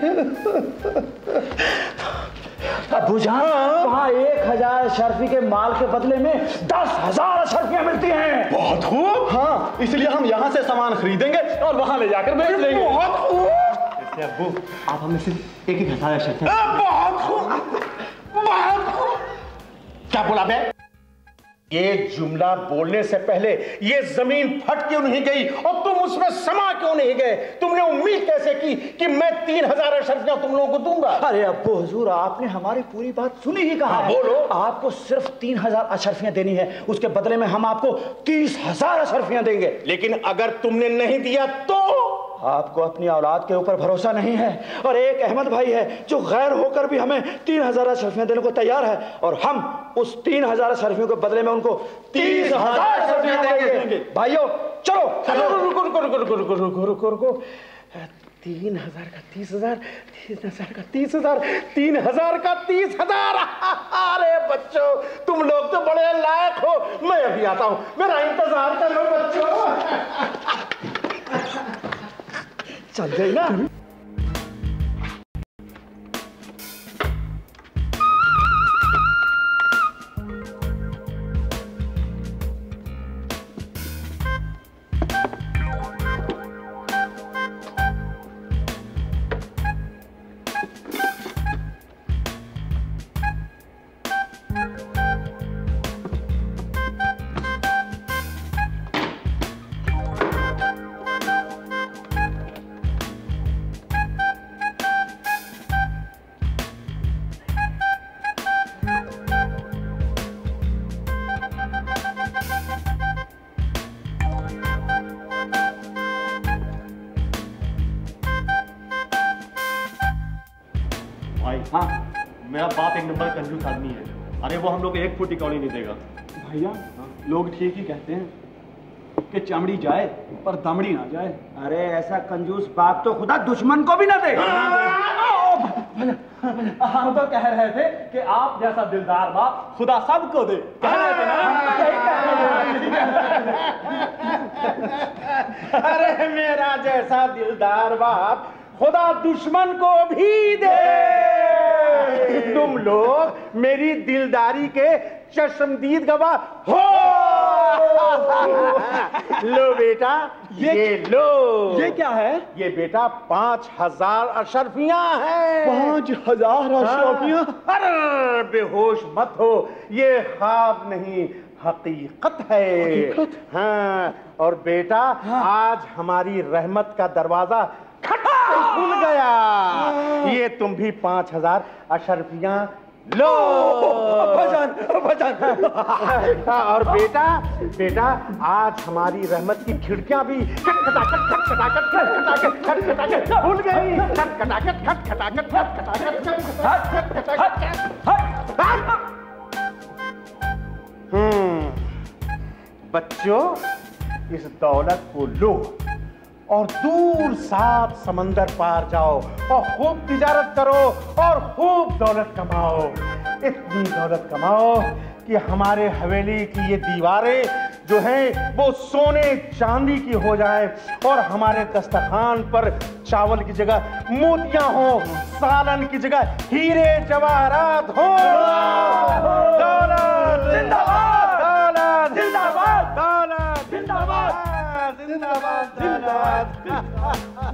अबू जान, वहाँ एक हजार शर्फी के माल के बदले में दस हजार शर्फियाँ मिलती हैं। बहुत खूब। हाँ, इसलिए हम यहाँ से सामान खरीदेंगे और वहाँ ले जाकर बेच लेंगे। बहुत खूब। अब्बू, आप हमें सिर्फ एक एक हजार शर्फियाँ। बहुत खूब, बहुत खूब। क्या बोला बे? ये जुमला बोलने से पहले ये जमीन फट क्यों नहीं गई और तुम उसमें समा क्यों नहीं गए? तुमने उम्मीद कैसे की कि मैं तीन हजार अशरफियां तुम लोगों को दूंगा? अरे अब्बू हुजूर, आपने हमारी पूरी बात सुनी ही कहा। बोलो। आपको सिर्फ तीन हजार अशरफियां देनी है, उसके बदले में हम आपको तीस हजार अशरफियां देंगे। लेकिन अगर तुमने नहीं दिया तो? आपको अपनी औलाद के ऊपर भरोसा नहीं है, और एक अहमद भाई है जो गैर होकर भी हमें तीन हजार अशरफियां देने को तैयार है, और हम उस तीन हजार अशरफियों के बदले में उनको तीस हजार अशरफियां देंगे। भाइयों चलो चलो। रुको रुको रुको रुको रुको रुको रुको रुको तीन हजार का तीस हजार तीन हजार का तीस हजार तीन हजार का तीस हजार अरे बच्चों, तुम लोग तो बड़े लायक हो। मैं अभी आता हूं, मेरा इंतजार कर लो बच्चों। चल गई ना? हाँ, मेरा बाप एक नंबर कंजूस आदमी है। अरे वो हम लोग एक फुट कौड़ी नहीं देगा। भैया, लोग ठीक ही कहते हैं कि चमड़ी जाए पर दमड़ी ना जाए। अरे ऐसा कंजूस बाप तो खुदा दुश्मन को भी ना दे। हम तो कह रहे थे कि आप जैसा दिलदार बाप खुदा सबको दे। कह रहे थे ना? अरे मेरा जैसा दिलदार बाप खुदा दुश्मन को भी दे। तुम लोग मेरी दिलदारी के चश्मदीद गवाह हो। लो बेटा, ये, ये लो। ये क्या है? ये बेटा पांच हजार अशरफियां हैं। पांच हजार अशरफियां? अरे बेहोश मत हो, ये ख्वाब नहीं हकीकत है। हकीकत? हाँ, और बेटा हाँ। आज हमारी रहमत का दरवाजा खुल गया। ये तुम भी पांच हजार अशरफियां लो। भजन, भजन। और बेटा बेटा आज हमारी रहमत की खिड़कियां भी खटखटाखट खटखटाखट खटखटाखट खटखटाखट खुल गई। खटखटाखट खटखटाखट खटखटाखट खटखटाखट। हम्म, बच्चों इस दौलत को लो और दूर सात समंदर पार जाओ और खूब तिजारत करो और खूब दौलत कमाओ। इतनी दौलत कमाओ कि हमारे हवेली की ये दीवारें जो हैं वो सोने चांदी की हो जाए और हमारे दस्तरखान पर चावल की जगह मोतियां हो, सालन की जगह हीरे जवाहरात हो। दौलत जिंदाबाद, दौलत जिंदाबाद, दौलत जिंदाबाद, जिंदाबाद, जिंदाबाद।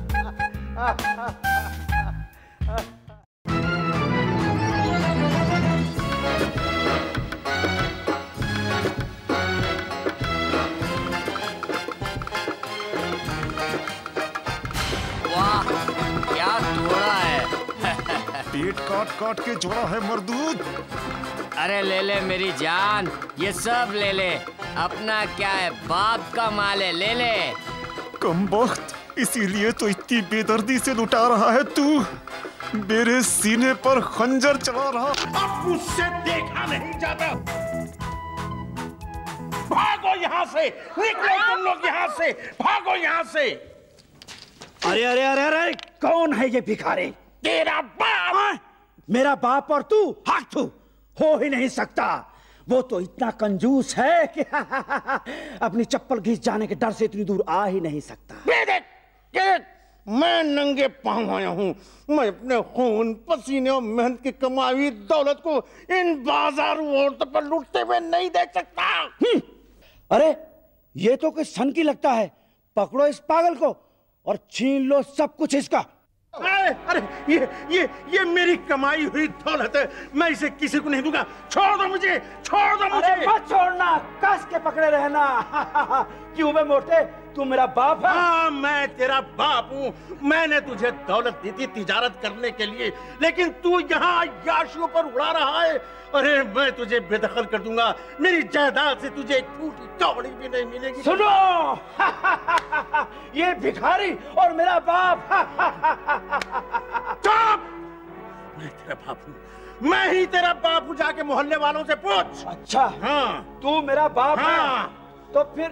वाह, क्या जोड़ा है। पेट काट काट के जोड़ा है मर्दूद। अरे ले ले मेरी जान, ये सब ले ले। अपना क्या है, बाप का माल है, ले ले। कमबख्त, इसीलिए तो इतनी बेदर्दी से लुटा रहा है तू। मेरे सीने पर खंजर चला रहा। अब मुझसे देखा नहीं जाता। भागो यहाँ से, निकलो तुम लोग यहाँ से, भागो यहाँ से। अरे अरे अरे अरे कौन है ये भिखारी? तेरा बाप। मेरा बाप और तू हाथ तू हो ही नहीं सकता। वो तो इतना कंजूस है कि अपनी चप्पल घिस जाने के डर से इतनी दूर आ ही नहीं सकता। ये देख, ये देख, मैं नंगे पांव आया हूँ। मैं अपने खून पसीने और मेहनत की कमाई हुई दौलत को इन बाजार औरतों पर लूटते हुए नहीं देख सकता। अरे ये तो कोई सन की लगता है। पकड़ो इस पागल को और छीन लो सब कुछ इसका। अरे अरे ये ये ये मेरी कमाई हुई दौलत है, मैं इसे किसी को नहीं दूंगा। छोड़ दो मुझे, छोड़ दो मुझे। अरे मत छोड़ना, कस के पकड़े रहना। क्यों बे मोटे, तू मेरा बाप है? हाँ मैं तेरा बाप हूँ। मैंने तुझे दौलत दी थी तिजारत करने के लिए, लेकिन तू यहाँ याशियों पर उड़ा रहा है। अरे मैं तुझे बेदखल कर दूंगा। मेरी जायदाद से तुझे एक टूटी कौड़ी भी नहीं मिलेगी। सुनो ये भिखारी और मेरा बाप। चुप! मैं तेरा बाप हूँ, मैं ही तेरा बाप हूँ। जाके मोहल्ले वालों से पूछ। अच्छा हाँ तू मेरा बाप हाँ। है तो फिर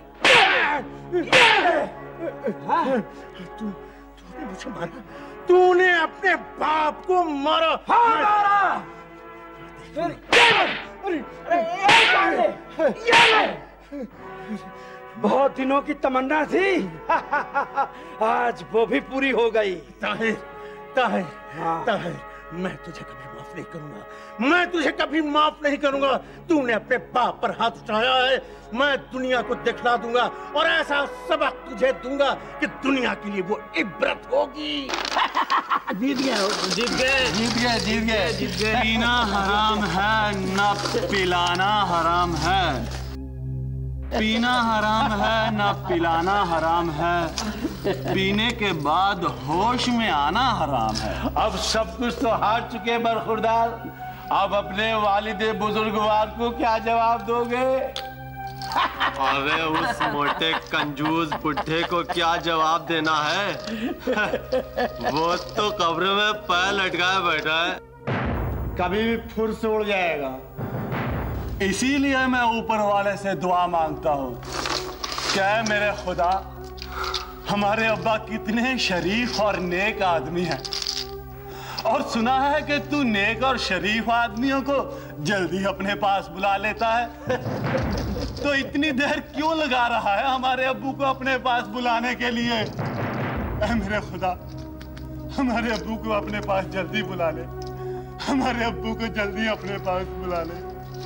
हाँ? तू तूने मुझे मारा, तूने अपने बाप को मारा। हाँ मारा। फिर अरे अरे ये बहुत दिनों की तमन्ना थी, आज वो भी पूरी हो गई। ताहिर, ताहिर, ताहिर, मैं तुझे कभी माफ नहीं करूंगा। मैं तुझे कभी माफ नहीं करूंगा। तूने अपने बाप पर हाथ उठाया है, मैं दुनिया को दिखला दूंगा और ऐसा सबक तुझे दूंगा कि दुनिया के लिए वो इब्रत होगी। जीत गए, जीत गए, जीत गए, जीत गए, जीत गए। पीना हराम है, ना पिलाना हराम है। पीना हराम है, ना पिलाना हराम है। पीने के बाद होश में आना हराम है। अब सब कुछ तो हार चुके बरखुरदार, अब अपने वालिदे बुजुर्गवार को क्या जवाब दोगे? अरे उस मोटे कंजूस बुढ़े को क्या जवाब देना है? वो तो कब्र में पैर लटकाए बैठा है। कभी भी फुर से उड़ जाएगा। इसीलिए मैं ऊपर वाले से दुआ मांगता हूँ। क्या है मेरे खुदा, हमारे अब्बा कितने शरीफ और नेक आदमी हैं, और सुना है कि तू नेक और शरीफ आदमियों को जल्दी अपने पास बुला लेता है। तो इतनी देर क्यों लगा रहा है हमारे अब्बू को अपने पास बुलाने के लिए? ऐ मेरे खुदा, हमारे अब्बू को अपने पास जल्दी बुला ले, हमारे अब्बू को जल्दी अपने पास बुला ले।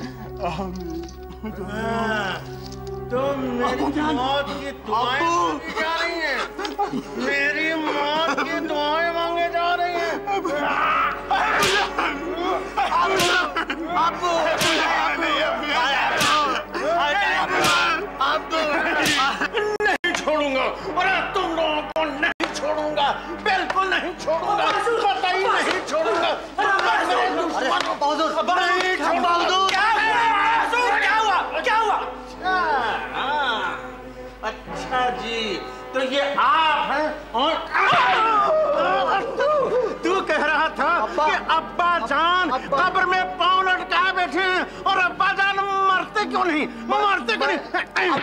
तुम मेरी मौत की दुआएं मांगी जा रही हैं, मेरी मौत की दुआएं मांगे जा रही हैं। नहीं छोड़ूंगा, अरे तुम लोगों को नहीं छोड़ूंगा, बिल्कुल नहीं छोड़ूंगा, कतई नहीं छोड़ूंगा। नहीं छोड़ूंगा। क्या हुआ? क्या हुआ? अच्छा जी, तो ये आप हैं और तू तू कह रहा था कि अब्बा जान कब्र में पांव लटकाए बैठे हैं और अब्बा जान मरते क्यों नहीं? मरते क्यों नहीं?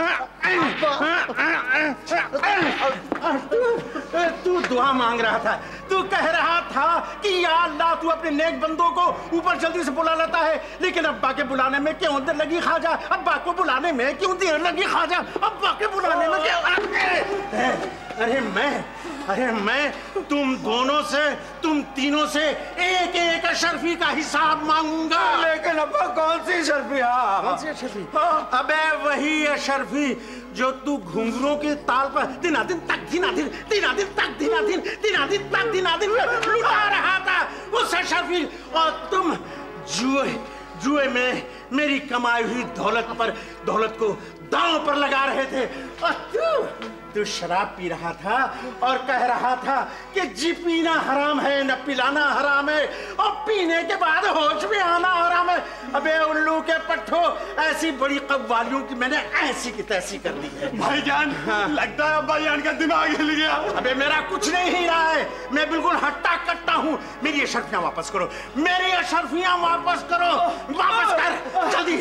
तू दुआ मांग रहा था, तू कह रहा था कि या अल्लाह तू अपने नेक बंदों को ऊपर जल्दी से बुला लेता है, लेकिन अब्बा के बुलाने में क्यों देर लगी ख्वाजा? अब्बा को बुलाने में क्यों देर लगी ख्वाजा? अब्बा के बुलाने में क्यों? अरे मैं अरे मैं तुम दोनों से, तुम तीनों से एक एक अशरफी का हिसाब मांगूंगा। लेकिन अब्बा कौन सी अशरफी? हाँ कौन सी अशरफी? अबे वही अशरफी जो तू घुंघरों के ताल पर दिना दिन तक दिना दिन दिना दिन तक दिना दिन दिना दिन तक दिना दिन लुटा रहा था, उस अशरफी। और तुम जुए जुए में मेरी कमाई हुई दौलत पर दौलत को दांव पर लगा रहे थे। और तू तू शराब पी रहा था और कह रहा था कि जी पीना हराम है न पिलाना हराम है और पीने के बाद होश में आना हराम है। अबे उल्लू के पट्ठो, ऐसी बड़ी कव्वालियों की मैंने ऐसी की तैसी कर दी है। भाईजान, हाँ। लगता है भाईजान का दिमाग हिल गया। अबे मेरा कुछ नहीं हिल रहा है, मैं बिल्कुल हट्टा कट्टा हूँ। मेरी अशर्फियाँ वापस करो, मेरी अशर्फियाँ वापस करो, वापस कर जल्दी।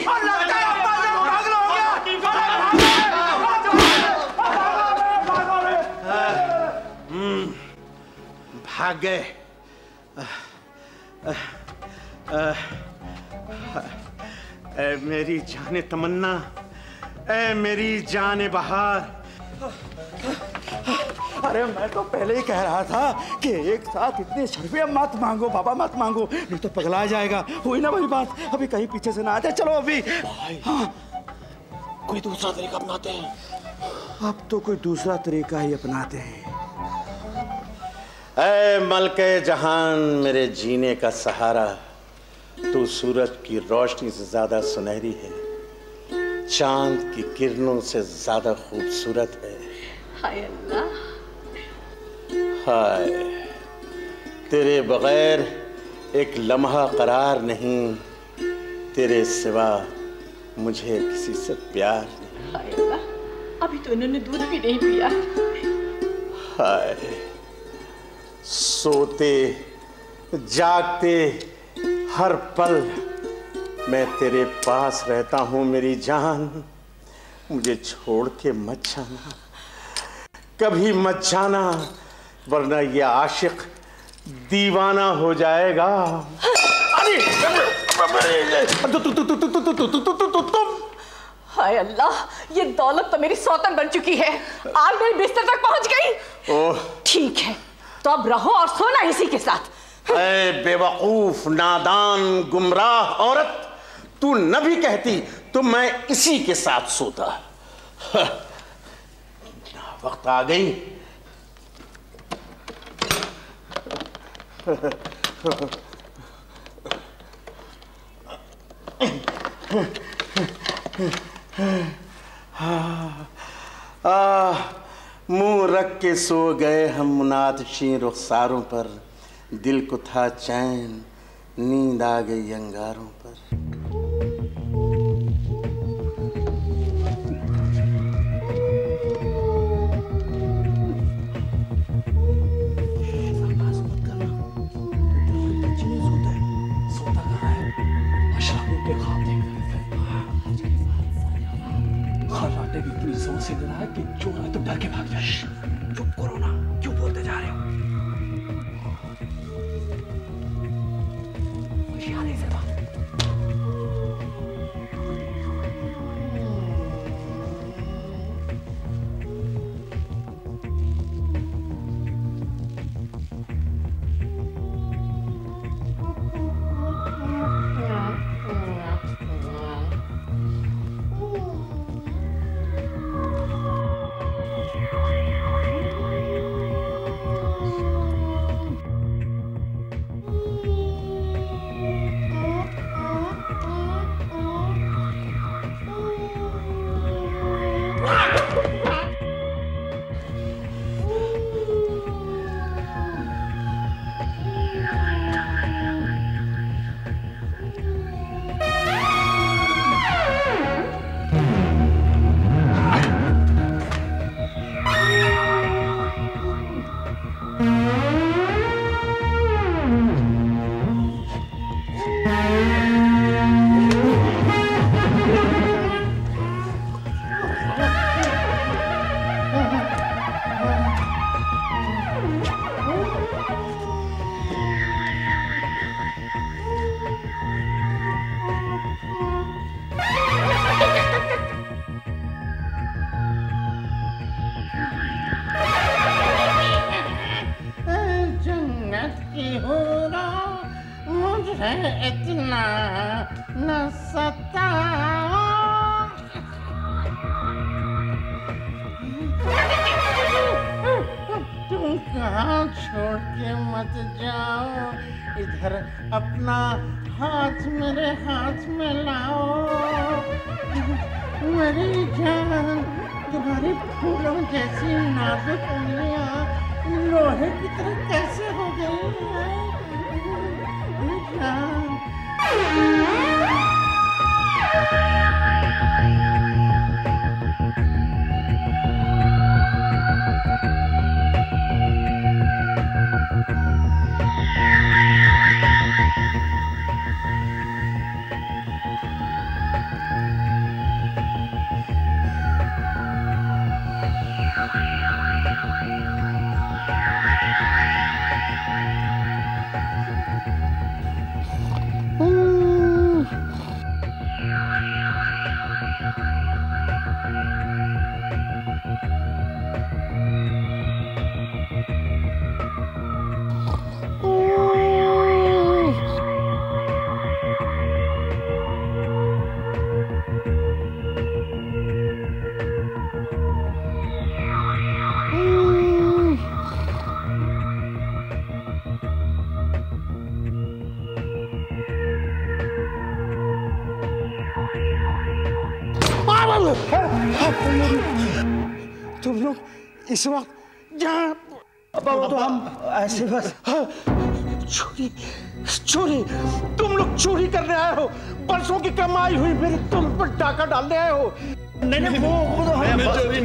भाग गए। ए मेरी जाने तमन्ना, ए मेरी जाने बहार। अरे मैं तो पहले ही कह रहा था कि एक साथ इतने शर्फियाँ मत मांगो बाबा, मत मांगो, नहीं तो पगला जाएगा। हुई ना मेरी बात? अभी कहीं पीछे से ना आ जाए। चलो अभी। हाँ। कोई दूसरा तरीका अपनाते हैं। अब तो कोई दूसरा तरीका ही अपनाते हैं। ऐ मलके जहान, मेरे जीने का सहारा, तू सूरज की रोशनी से ज्यादा सुनहरी है, चांद की किरणों से ज्यादा खूबसूरत है। हाय अल्लाह, हाय तेरे बगैर एक लम्हा करार नहीं, तेरे सिवा मुझे किसी से प्यार नहीं। हाय अल्लाह, अभी तो इन्होंने दूध भी नहीं पिया। हाय सोते जागते हर पल मैं तेरे पास रहता हूँ मेरी जान, मुझे छोड़ के मत जाना, कभी मत जाना, वरना ये आशिक दीवाना हो जाएगा। अरे तुम हाय अल्लाह, ये दौलत तो मेरी सौतन बन चुकी है, आज मेरे बिस्तर तक पहुंच गई। ओह ठीक है, तो अब रहो और सोना इसी के साथ। ऐ बेवकूफ, नादान, गुमराह औरत, तू न भी कहती तो मैं इसी के साथ सोता। वक्त आ गई। आ, मुंह रख के सो गए हम मुनातशी रुखसारों पर, दिल को था चैन, नींद आ गई अंगारों पर। इतनी जोर से डरा है कि चोर है तो डर के भाग जाए। चुप करो ना, क्यों बोलते जा रहे हो? होशियारी से बात। इतना न सताओ। तुम कहाँ छोड़ के मत जाओ, इधर अपना हाथ मेरे हाथ में लाओ। मेरी जान तुम्हारी फूलों जैसी नाजुक उंगलियां लोहे की तरह कैसे हो गई हैं? तुम लोग इस वक्त यहाँ तो हम ऐसे बस चोरी चोरी तुम लोग चोरी करने आए हो, बरसों की कमाई हुई मेरी तुम पर डाका डालने आए हो। नहीं नहीं वो वो तो हमने चोरी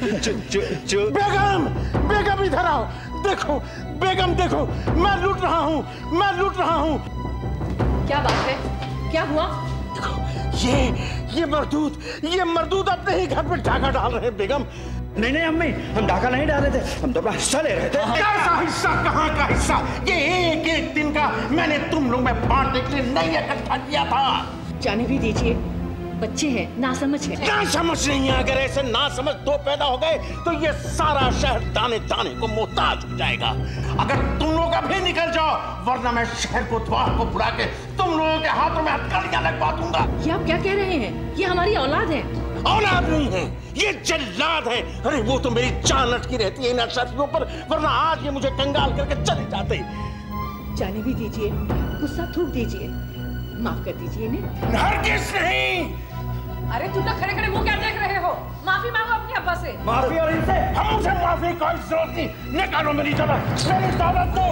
नहीं। बेगम बेगम इधर आओ, देखो बेगम देखो, मैं लूट रहा हूँ मैं लूट रहा हूँ। क्या बात है, क्या हुआ? देखो ये ये मरदूद ये मरदूद अपने ही घर पे डाका डाल रहे हैं बेगम। नहीं नहीं अम्मी, हम डाका नहीं डाल रहे थे, हम तो अपना हिस्सा ले रहे थे। कैसा हिस्सा, कहाँ का हिस्सा? ये एक एक दिन का मैंने तुम लोग में बांटने के लिए नहीं इकट्ठा किया था। जाने भी दीजिए, बच्चे हैं, नासमझ है। क्या समझ नहीं है? अगर ऐसे नासमझ दो पैदा हो गए तो ये सारा शहर दाने दाने को मोहताज हो जाएगा। अगर तुम लोग अभी निकल जाओ, वरना मैं शहर को द्वार को बुला के तुम लोगों के हाथों में हथकड़ियां लगवा दूंगा। ये आप क्या कह रहे हैं? ये हमारी औलाद है। औलाद नहीं है, ये जल्लाद है। अरे वो तो मेरी जान अटकी रहती है इन अशरफियों पर, वरना आज ये मुझे कंगाल करके चले जाते। जाने भी दीजिए, गुस्सा थूक दीजिए, माफ कर दीजिए इन्हें। हरगिज़ नहीं। अरे तुम तो खड़े खड़े मुंह क्या देख रहे हो? माफी मांगो अपने अब्बा से। माफी और इनसे? हमसे माफी कोई जरूरत नहीं। निकालो मेरी दौलत, मेरी दौलत दो।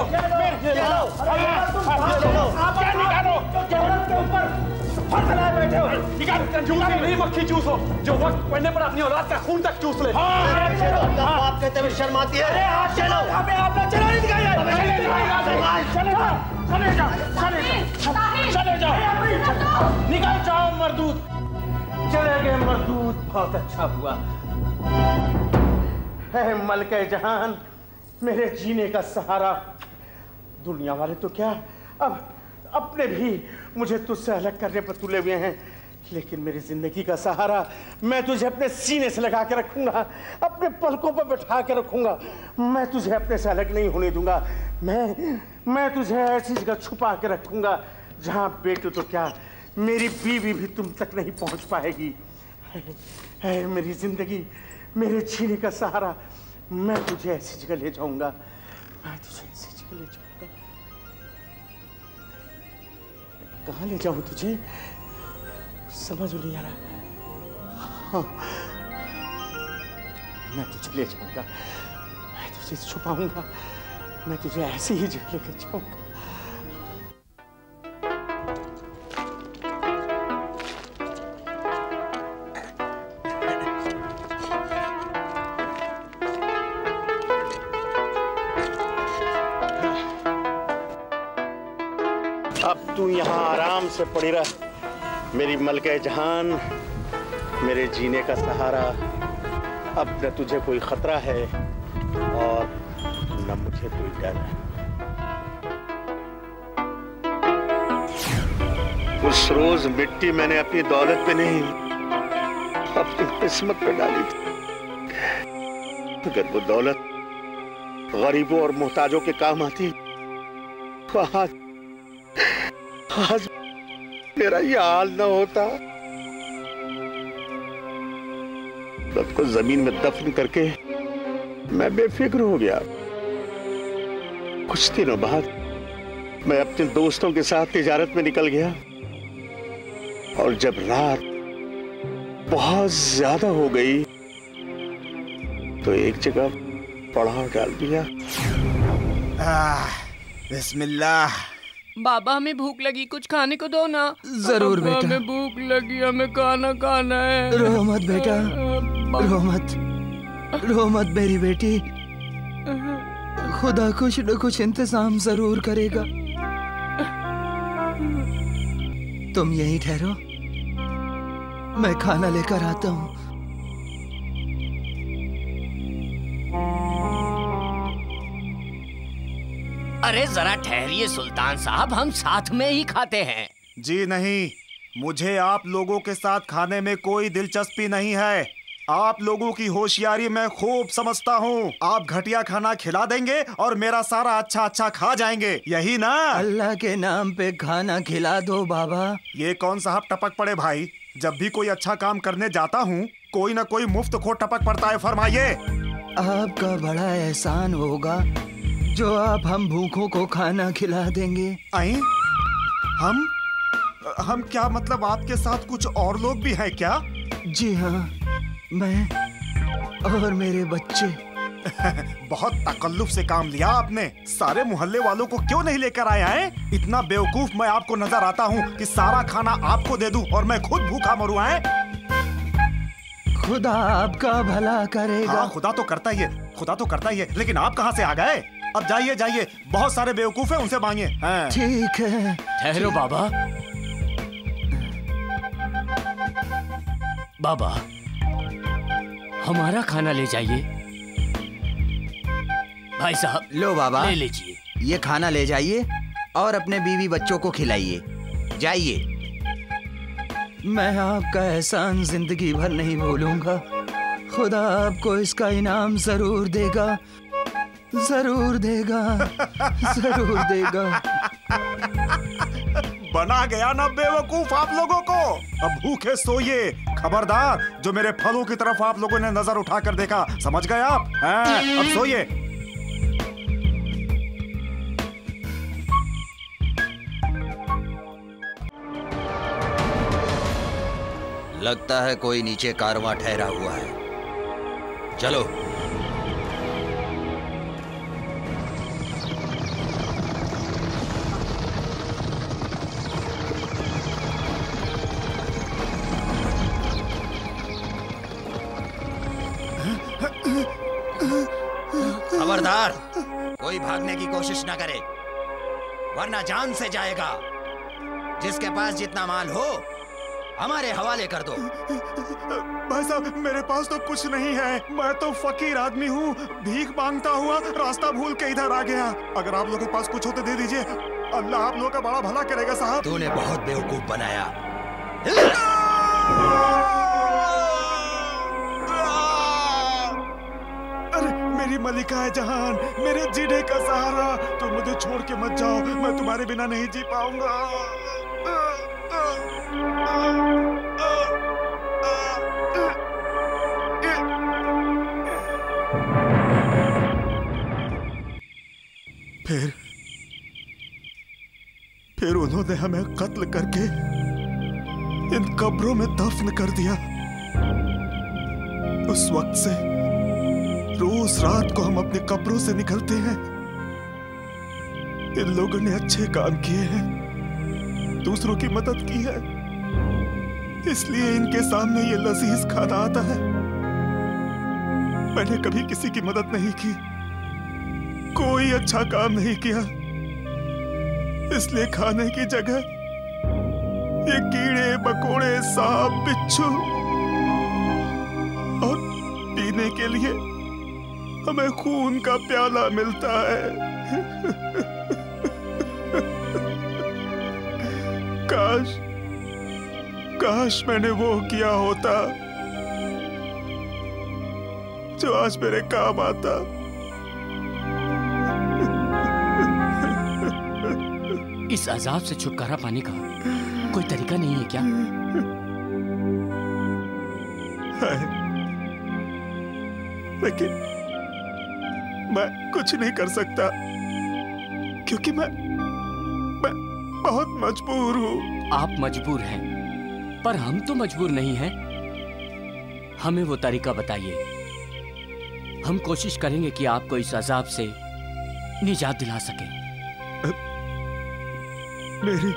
क्या निकालो? दौलत के ऊपर फसलाए बैठे हो। निकालो। क्यों नहीं मक्खी चूस हो, जो वक्त पड़ने पर अपनी औलाद का खून तक चूस ले। बाप कहते हुए शर्म आती है। अरे हाथ चलो, अबे आपने चला नहीं दिखाया। चले जाओ, चले जाओ, चले जाओ, चले जाओ, निकल जाओ मरदूद। चले गए मरदूद, बहुत अच्छा हुआ। है मलके जहान, मेरे जीने का सहारा। दुनिया वाले तो क्या, अब अपने भी मुझे तुझसे अलग करने पर तुले हुए हैं, लेकिन मेरी जिंदगी का सहारा मैं तुझे अपने सीने से लगा के रखूंगा, अपने पलकों पर बैठा के रखूंगा। मैं तुझे अपने से अलग नहीं होने दूंगा। मैं मैं तुझे ऐसी जगह छुपा के रखूंगा जहां बेटे तो क्या, मेरी बीवी भी तुम तक नहीं पहुंच पाएगी। है, है मेरी जिंदगी, मेरे जीने का सहारा, मैं तुझे ऐसी जगह ले जाऊंगा, मैं तुझे ऐसी जगह ले जाऊंगा। कहाँ ले जाऊं तुझे, समझ नहीं आ रहा। हाँ, मैं तुझे ले जाऊंगा, मैं तुझे छुपाऊंगा, मैं तुझे ऐसी ही जगह लेकर जाऊंगा। अब तू यहाँ आराम से पड़ी रह, मेरी मलके जहान, मेरे जीने का सहारा। अब न तुझे कोई खतरा है और न मुझे कोई डर है। उस रोज मिट्टी मैंने अपनी दौलत पे नहीं, अपनी किस्मत पे डाली थी। अगर वो दौलत गरीबों और मोहताजों के काम आती तो आज आज मेरा ये हाल न होता। दौलत को जमीन में दफन करके मैं बेफिक्र हो गया। कुछ दिनों बाद मैं अपने दोस्तों के साथ तिजारत में निकल गया, और जब रात बहुत ज्यादा हो गई तो एक जगह पढ़ा डाल दिया। बिस्मिल्लाह। बाबा हमें भूख लगी, कुछ खाने को दो ना। जरूर बेटा। हमें भूख लगी, हमें खाना खाना है। रो मत बेटा, रो मत, रो मत मेरी बेटी। खुदा कुछ न कुछ इंतजाम जरूर करेगा। तुम यहीं ठहरो, मैं खाना लेकर आता हूँ। अरे जरा ठहरिए सुल्तान साहब, हम साथ में ही खाते हैं। जी नहीं, मुझे आप लोगों के साथ खाने में कोई दिलचस्पी नहीं है। आप लोगों की होशियारी मैं खूब समझता हूँ। आप घटिया खाना खिला देंगे और मेरा सारा अच्छा अच्छा खा जाएंगे, यही ना? अल्लाह के नाम पे खाना खिला दो बाबा। ये कौन साहब टपक पड़े भाई? जब भी कोई अच्छा काम करने जाता हूँ कोई ना कोई मुफ्त खो टपक पड़ता है। फरमाइए। आपका बड़ा एहसान होगा जो आप हम भूखों को खाना खिला देंगे। आई? हम हम क्या मतलब आपके साथ कुछ और लोग भी हैं क्या? जी हाँ, मैं और मेरे बच्चे। बहुत तकल्लुफ से काम लिया आपने। सारे मोहल्ले वालों को क्यों नहीं लेकर आया है? इतना बेवकूफ मैं आपको नजर आता हूँ कि सारा खाना आपको दे दूं और मैं खुद भूखा मरूं है? खुदा आपका भला करेगा। हाँ, खुदा तो करता ही है, खुदा तो करता ही है, लेकिन आप कहाँ से आ गए? अब जाइए जाइए, बहुत सारे बेवकूफ हैं, उनसे मांगिए। ठीक है। ठहरो बाबा। बाबा हमारा खाना ले जाइए। भाई साहब लो बाबा, ले लीजिए। ये खाना ले जाइए और अपने बीवी बच्चों को खिलाइए। जाइए। मैं आपका एहसान जिंदगी भर नहीं भूलूंगा। खुदा आपको इसका इनाम जरूर देगा, जरूर देगा, जरूर देगा। बना गया ना बेवकूफ आप लोगों को। अब भूखे सोइए। खबरदार, जो मेरे फलों की तरफ आप लोगों ने नजर उठाकर देखा, समझ गए आप? हैं? अब सोइए। लगता है कोई नीचे कारवां ठहरा हुआ है। चलो। खबरदार, कोई भागने की कोशिश ना करे, वरना जान से जाएगा। जिसके पास जितना माल हो हमारे हवाले कर दो। भाई साहब, मेरे पास तो कुछ नहीं है। मैं तो फकीर आदमी हूँ, भीख मांगता हुआ रास्ता भूल के इधर आ गया। अगर आप लोगों के पास कुछ हो तो दे दीजिए। अल्लाह आप लोगों का बड़ा भला करेगा साहब। तूने बहुत बेवकूफ बनाया। अरे मेरी मलिका है जहान, मेरे जीने का सहारा, तुम मुझे छोड़ के मत जाओ। मैं तुम्हारे बिना नहीं जी पाऊंगा। फिर फिर उन्होंने हमें कत्ल करके इन कब्रों में दफन कर दिया। उस वक्त से रोज रात को हम अपनी कब्रों से निकलते हैं। इन लोगों ने अच्छे काम किए हैं, दूसरों की मदद की है, इसलिए इनके सामने ये लजीज खाना आता है। मैंने कभी किसी की मदद नहीं की, कोई अच्छा काम नहीं किया, इसलिए खाने की जगह ये कीड़े मकोड़े सांप बिच्छू और पीने के लिए हमें खून का प्याला मिलता है। काश काश मैंने वो किया होता जो आज मेरे काम आता। इस अजाब से छुटकारा पाने का कोई तरीका नहीं है क्या? है, लेकिन मैं कुछ नहीं कर सकता क्योंकि मैं मैं बहुत मजबूर हूँ। आप मजबूर हैं, पर हम तो मजबूर नहीं हैं। हमें वो तरीका बताइए हम कोशिश करेंगे कि आपको इस अजाब से निजात दिला सकें। मेरी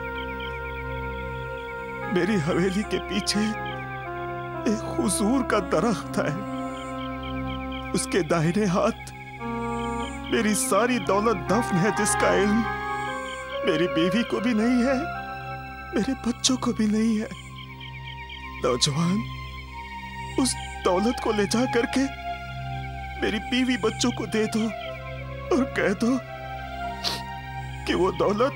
मेरी हवेली के पीछे एक हुजूर का दरख्त है। उसके दाहिने हाथ मेरी सारी दौलत दफन है, जिसका इल्म मेरी बीवी को भी नहीं है, मेरे बच्चों को भी नहीं है। नौजवान, उस दौलत को ले जा करके मेरी बीवी बच्चों को दे दो और कह दो कि वो दौलत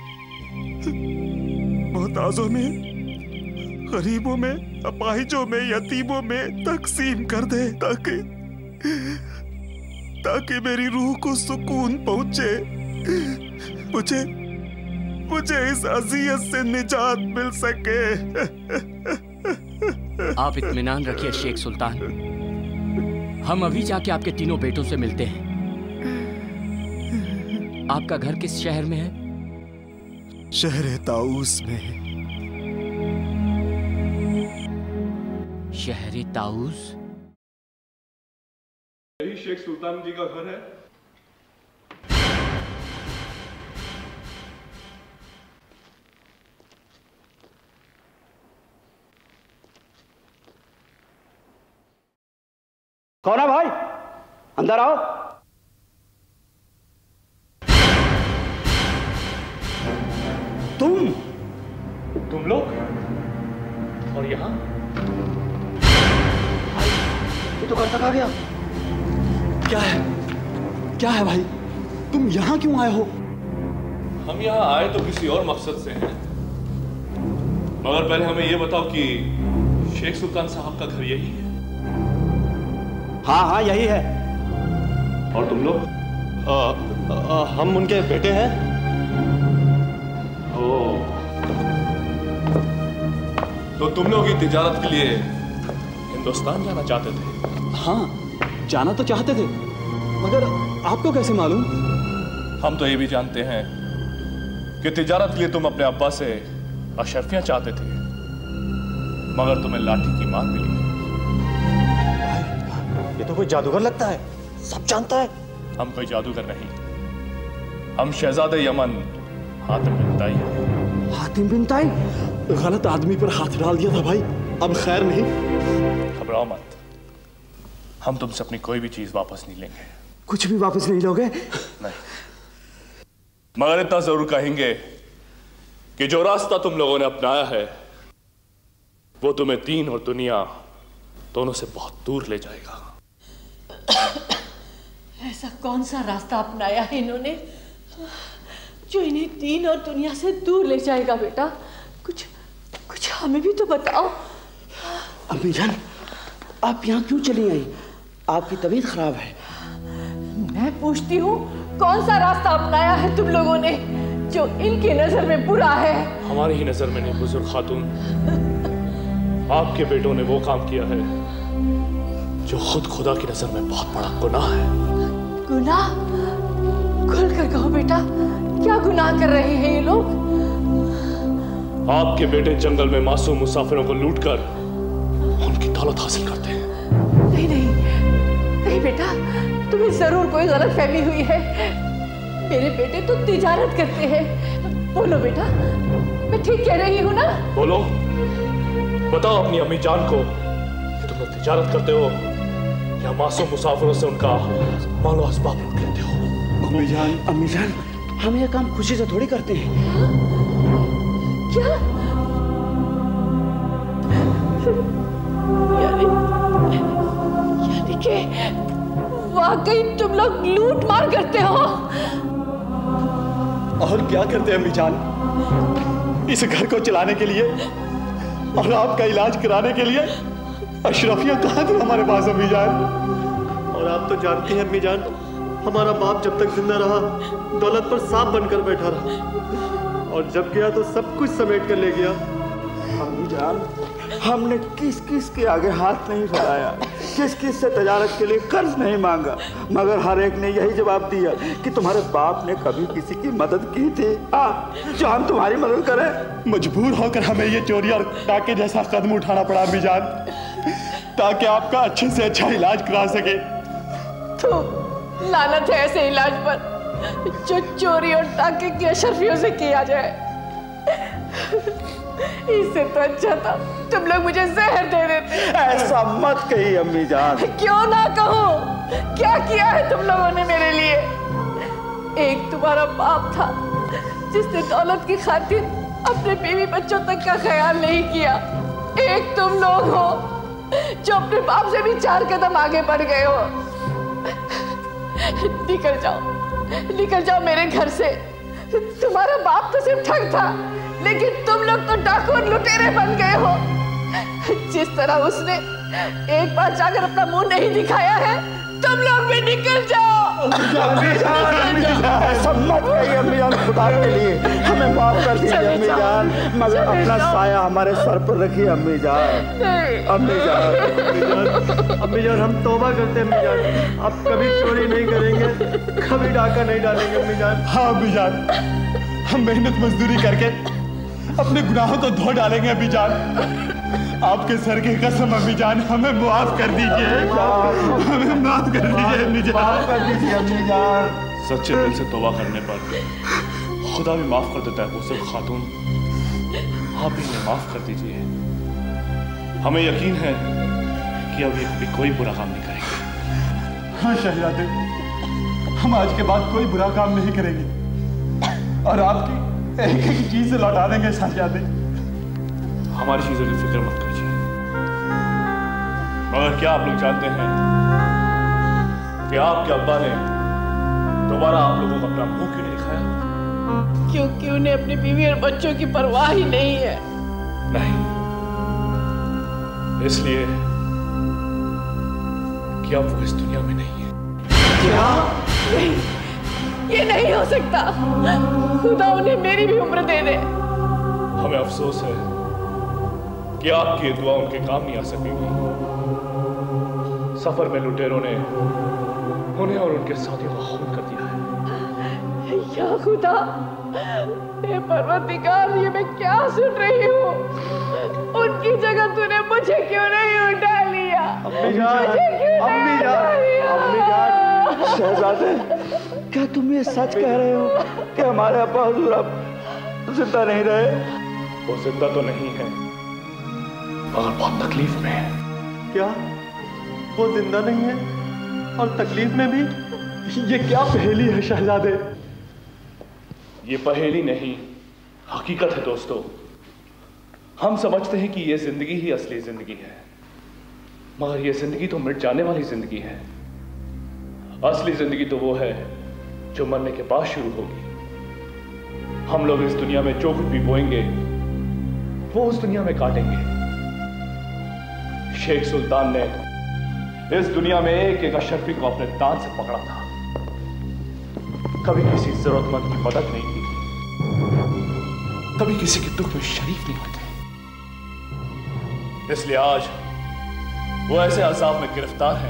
मोहताजों में, गरीबों में, अपाहिजों में, यतीमों में तकसीम कर दे, ताकि ताकि मेरी रूह को सुकून पहुंचे, मुझे मुझे इस अजियत से निजात मिल सके। आप इत्मीनान रखिए शेख सुल्तान, हम अभी जाके आपके तीनों बेटों से मिलते हैं। आपका घर किस शहर में है? शहर ताऊस में। शहर ताऊस? यही शेख सुल्तान जी का घर है। कौन है भाई? अंदर आओ। तुम तुम लोग और यहाँ? ये तो घर तक आ गया। क्या है क्या है भाई, तुम यहाँ क्यों आए हो? हम यहाँ आए तो किसी और मकसद से हैं, मगर पहले हमें ये बताओ कि शेख सुल्तान साहब का घर यही है? हाँ हाँ यही है। और तुम लोग? आ, आ, हम उनके बेटे हैं। ओ, तो तुम लोग की तिजारत के लिए हिंदुस्तान जाना चाहते थे? हाँ, जाना तो चाहते थे, मगर आपको कैसे मालूम? हम तो ये भी जानते हैं कि तिजारत के लिए तुम अपने अब्बा से अशरफियां चाहते थे, मगर तुम्हें लाठी की मार मिली। ये तो कोई जादूगर लगता है, सब जानता है। हम कोई जादूगर नहीं, हम शहजादे यमन हातिम बिन ताई हैं। हातिम बिन ताई? गलत आदमी पर हाथ डाल दिया था भाई, अब खैर नहीं। घबराओ मत, हम तुमसे अपनी कोई भी चीज वापस नहीं लेंगे। कुछ भी वापस नहीं लोगे? नहीं, मगर इतना जरूर कहेंगे कि जो रास्ता तुम लोगों ने अपनाया है वो तुम्हें दीन और दुनिया दोनों से बहुत दूर ले जाएगा। ऐसा कौन सा रास्ता अपनाया है इन्होंने जो इन्हें दीन और दुनिया से दूर ले जाएगा? बेटा कुछ कुछ हमें भी तो बताओ। अम्मी जान, आप यहाँ क्यों चली आई? आपकी तबीयत खराब है। मैं पूछती हूँ, कौन सा रास्ता अपनाया है तुम लोगों ने जो इनकी नजर में बुरा है? हमारी ही नजर में नहीं बुजुर्ग खातून, आपके बेटों ने वो काम किया है जो खुद खुदा की नजर में बहुत बड़ा गुनाह है। गुनाह? खुल कर कहो बेटा, क्या गुनाह कर रहे हैं ये लोग? आपके बेटे जंगल में मासूम मुसाफिरों को लूटकर उनकी दौलत हासिल करते हैं। नहीं नहीं नहीं बेटा, तुम्हें जरूर कोई गलत फहमी हुई है। मेरे बेटे तो तिजारत करते हैं। बोलो बेटा, मैं ठीक कह रही हूँ ना? बोलो, बताओ अपनी अम्मी जान को कि तुम लोग तिजारत करते हो या मासूम मुसाफिरों से उनका मालो असबाब लूट लेते हो? अम्मी जान, अम्मी जान, हम ये काम खुशी से थोड़ी करते हैं। क्या? यानी यानी कि वाकई तुम लोग लूट मार करते हो? और क्या करते हैं अम्मी जान? इस घर को चलाने के लिए और आपका इलाज कराने के लिए अशरफियां कहाँ थी हमारे पास अम्मी जान? और आप तो जानती हैं अम्मी जान, हमारा बाप जब तक जिंदा रहा दौलत पर सांप बनकर बैठा रहा, और जब गया तो सब कुछ समेट कर ले गया। अम्मी जान, हमने किस किस के आगे हाथ नहीं फैलाया, किस किस से तजारत के लिए कर्ज नहीं मांगा, मगर हर एक ने यही जवाब दिया कि तुम्हारे बाप ने कभी किसी की मदद की थी हाँ, जो हम तुम्हारी मदद करें। मजबूर होकर हमें ये चोरी और डाके जैसा कदम उठाना पड़ा अम्मी जान, ताकि आपका अच्छे से अच्छा इलाज करा सके। तो लानत है ऐसे इलाज पर जो चोरी और डाके की अशर्फियों से किया जाए। इससे तो अच्छा था तुम लोग मुझे जहर दे देते। ऐसा मत कही अम्मी जान। क्यों ना कहूं? क्या किया है तुम लोगों ने मेरे लिए? एक तुम्हारा बाप था जिसने दौलत की खातिर अपने बीवी बच्चों तक का ख्याल नहीं किया। एक तुम लोग हो जो अपने बाप से भी चार कदम आगे बढ़ गए हो। निकल जाओ, निकल जाओ मेरे घर से। तुम्हारा बाप तो सिर्फ ठग था, लेकिन तुम लोग तो डाकू और लुटेरे बन गए हो। जिस तरह उसने एक बार जाकर अपना मुंह नहीं दिखाया है, तुम लोग भी निकल जाओ। ऐसा मत कहिए अम्मी जान, खुदा के लिए हमें माफ कर दीजिए अम्मी जान, मगर अपना साया हमारे सर पर रखिए अम्मी जान। अम्मी जान, अम्मी जान हम तौबा करते हैं अम्मी जान, अब कभी चोरी नहीं करेंगे, कभी डाका नहीं डालेंगे अम्मी जान। हाँ अम्मी जान, हम मेहनत मजदूरी करके अपने गुनाहों को धो डालेंगे अम्मी जान। आपके सर की कसम अम्मी जान, हमें माफ कर दीजिए, हमें माफ कर दीजिए अम्मी जान, माफ कर दीजिए अम्मी जान। सच्चे दिल से तौबा करने पर खुदा भी माफ कर देता है। वो सब खातून आप भी हमें माफ कर दीजिए। हमें यकीन है कि अब ये कभी कोई बुरा काम नहीं करेंगे। हाँ शहजादे, हम आज के बाद कोई बुरा काम नहीं करेंगे और आपकी एक एक चीज से लौटा देंगे शहजादे। हमारी चीजों की फिक्र मत कीजिए। मगर क्या आप लोग जानते हैं कि आपके अब्बा ने दोबारा आप लोगों को अपना मुंह क्यों नहीं दिखाया? क्योंकि उन्हें अपनी बीवी और बच्चों की परवाह ही नहीं है। नहीं, इसलिए कि अब वो इस दुनिया में नहीं है। क्या? नहीं, ये नहीं हो सकता। खुदा उन्हें मेरी भी उम्र दे दे। हमें अफसोस है कि आपकी दुआ उनके काम नहीं आ सकेगी। सफर में लुटेरों ने उन्हें और उनके साथियों का खून कर दिया है। या खुदा, हे परवरदिगार, ये मैं क्या सुन रही हूँ? उनकी जगह तूने मुझे क्यों नहीं उठा लिया? अम्मी जान, अम्मी जान, अम्मी जान। शहजादे, क्या तुम ये सच कह रहे हो कि हमारे अब्बा हुजूर अब जिंदा नहीं रहे? वो जिंदा तो नहीं है, मगर बहुत तकलीफ में है। क्या वो जिंदा नहीं है और तकलीफ में भी? ये क्या पहेली है शहजादे? ये पहेली नहीं, हकीकत है दोस्तों। हम समझते हैं कि ये जिंदगी ही असली जिंदगी है, मगर ये जिंदगी तो मिट जाने वाली जिंदगी है। असली जिंदगी तो वो है जो मरने के बाद शुरू होगी। हम लोग इस दुनिया में जो कुछ भी बोएंगे वो उस दुनिया में काटेंगे। शेख सुल्तान ने इस दुनिया में एक एक अशरफी को अपने दांत से पकड़ा था। कभी किसी जरूरतमंद की मदद नहीं की, कभी किसी के दुख में शरीक नहीं होते। इसलिए आज वो ऐसे अजाब में गिरफ्तार है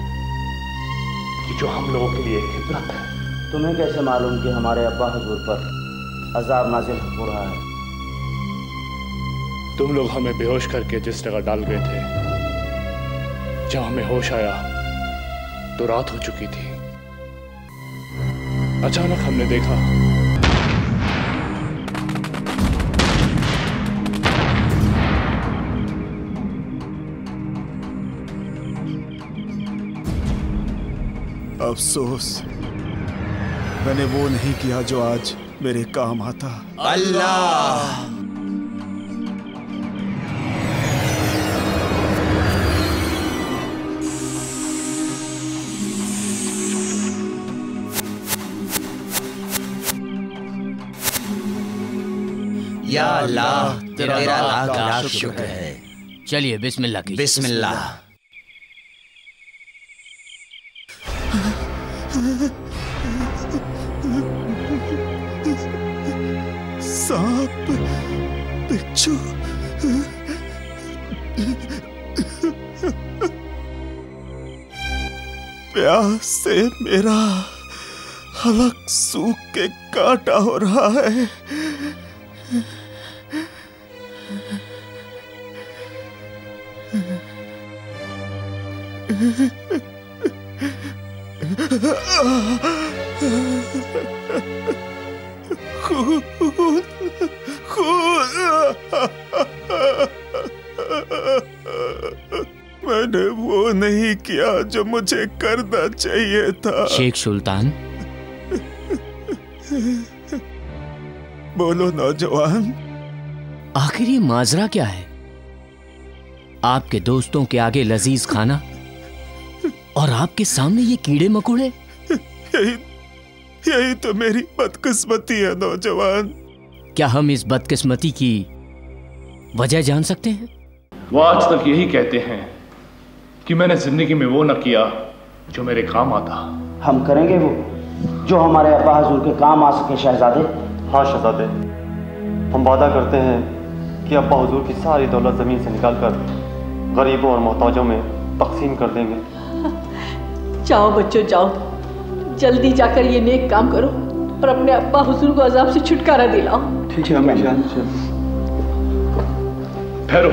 कि जो हम लोगों के लिए एक इबरत है। तुम्हें कैसे मालूम कि हमारे अब्बा हुजूर पर अजाब नाजिल हो रहा है? तुम लोग हमें बेहोश करके जिस जगह डाल गए थे, जब हमें होश आया तो रात हो चुकी थी। अचानक हमने देखा अफसोस, मैंने वो नहीं किया जो आज मेरे काम आता। अल्लाह! या अल्लाह, तेरा लाख लाख शुक्र है। चलिए बिस्मिल्लाह कीजिए। बिस्मिल्लाह। सांप, बिच्छू, प्यास से मेरा हलक सूख के काटा हो रहा है। खून खून मैंने वो नहीं किया जो मुझे करना चाहिए था। शेख सुल्तान, बोलो नौजवान। आखिर ये माजरा क्या है? आपके दोस्तों के आगे लजीज खाना और आपके सामने ये कीड़े मकोड़े। यही यही तो मेरी बदकिस्मती है नौजवान। क्या हम इस बदकिस्मती की वजह जान सकते हैं? वो आज तक यही कहते हैं कि मैंने जिंदगी में वो न किया जो मेरे काम आता। हम करेंगे वो जो हमारे अब्बा हजूर के काम आ सके शहजादे। हाँ शहजादे, हम वादा करते हैं कि अब्बा हुजूर की सारी दौलत जमीन से निकालकर गरीबों और मोहताजों में तकसीम कर देंगे। जाओ बच्चों जाओ, जल्दी जाकर ये नेक काम करो और अपने अब्बा हुजूर को अजाब से छुटकारा दिलाओ। ठीक है अम्मी जान। ठहरो।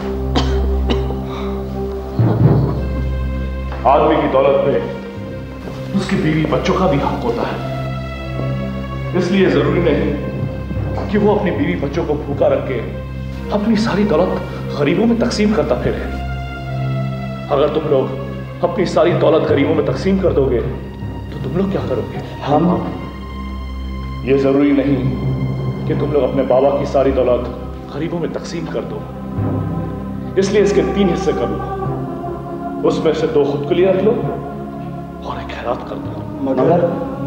आदमी की दौलत में उसकी बीवी बच्चों का भी हक होता है, इसलिए जरूरी नहीं कि वो अपनी बीवी बच्चों को भूखा रख के अपनी सारी दौलत गरीबों में तकसीम करता फिरे। अगर तुम लोग अपनी सारी दौलत गरीबों में तकसीम कर दोगे तो तुम लोग क्या करोगे? हम ये जरूरी नहीं कि तुम लोग अपने बाबा की सारी दौलत गरीबों में तकसीम कर दो, इसलिए इसके तीन हिस्से कर लो। उसमें से दो खुद के लिए रख लो और एक खैरात कर दो। मगर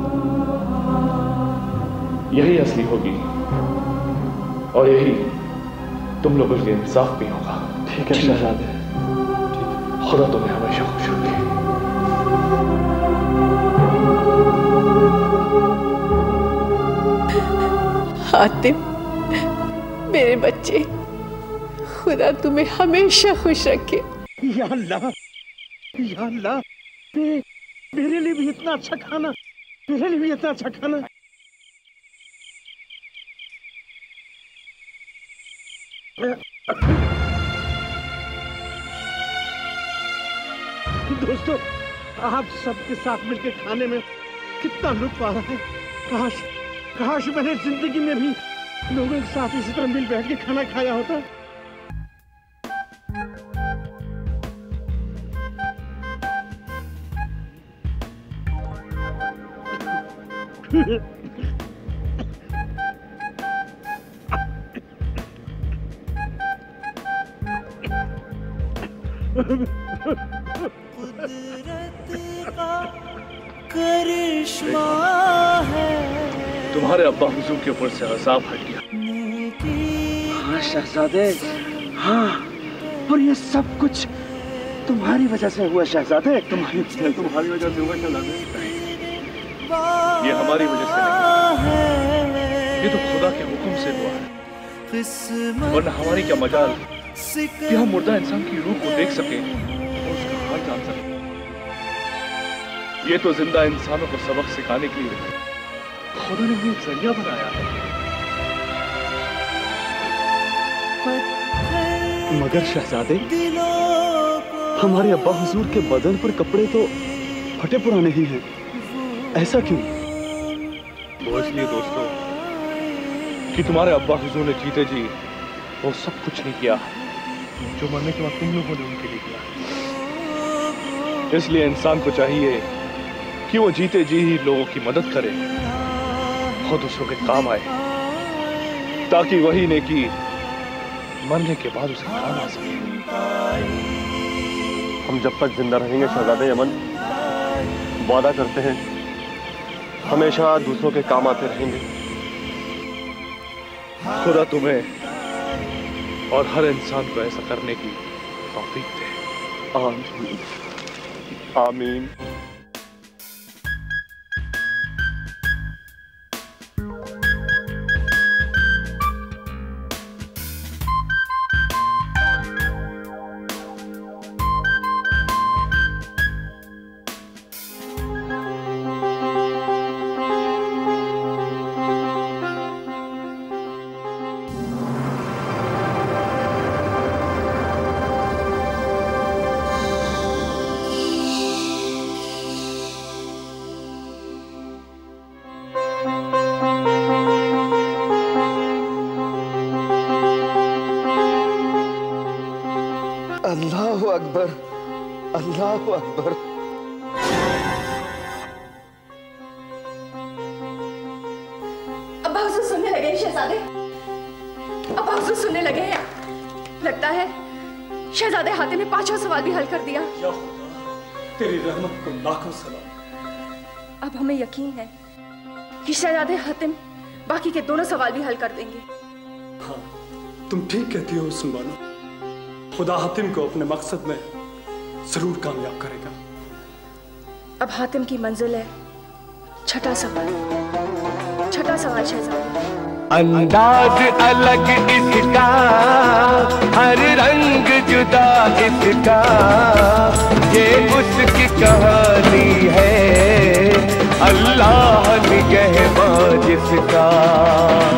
यही असली होगी और यही तुम लोगों के लिए इंसाफ भी होगा। ठीक है शहजादे। खुदा तुम्हें हमेशा खुश रखे। हातिम, मेरे बच्चे, खुदा तुम्हें हमेशा खुश रखे। या अल्लाह, या अल्लाह, मे, मेरे लिए भी इतना अच्छा खाना, मेरे लिए भी इतना अच्छा खाना। दोस्तों, आप सबके साथ मिलकर खाने में कितना लुत्फ आ रहा है। काश काश मैंने जिंदगी में भी लोगों के साथ इसी तरह मिल बैठ के खाना खाया होता। करिश्मा है, तुम्हारे अब्बा हुजूर के ऊपर से अजाब हट गया। हाँ शहजादे, हाँ, और ये सब कुछ तुम्हारी वजह से हुआ शहजादे। तुम्हारी तुम्हारी वजह से हुआ शहजादे। ये हमारी वजह से नहीं, ये तो खुदा के हुक्म से हुआ है। वरना हमारी क्या मजाल कि हम मुर्दा इंसान की रूह को देख सके और उसका हाल जान सके। ये तो जिंदा इंसानों को सबक सिखाने के लिए खुदा ने हमें जरिया बनाया है। मगर शहजादे, हमारे अब्बा हुजूर के बदन पर कपड़े तो फटे पुराने ही हैं, ऐसा क्यों? वो इसलिए दोस्तों कि तुम्हारे अब्बा हुजूर ने जीते जी वो सब कुछ नहीं किया जो मरने के बाद तुम लोगों ने उनके लिए किया। इसलिए इंसान को चाहिए कि वो जीते जी ही लोगों की मदद करे और दूसरों के काम आए, ताकि वही नेकी मरने के बाद उसे काम आ सके। हम जब तक जिंदा रहेंगे शहजादे यमन, वादा करते हैं हमेशा दूसरों के काम आते रहेंगे। खुदा तुम्हें और हर इंसान को ऐसा करने की तौफीक दे। आमीन आमीन। अकबर, अल्लाह अकबर। अब्बा हुजूर सुनने लगे हैं शहजादे, अब्बा हुजूर सुनने लगे हैं। लगता है शहजादे हातिम ने पांचवा सवाल भी हल कर दिया। तेरी रहमत को लाखों सलाम। अब हमें यकीन है कि शहजादे हातिम बाकी के दोनों सवाल भी हल कर देंगे। हाँ, तुम ठीक कहती हो सुनवाना। खुदा हातिम को अपने मकसद में जरूर कामयाब करेगा। अब हातिम की मंजिल है छठा सवाल। छठा सवाल शहजादे। अंदाज अलग इसका, हर रंग जुदा इसका, ये उसकी कहानी है, अल्लाह निगहबान जिसका।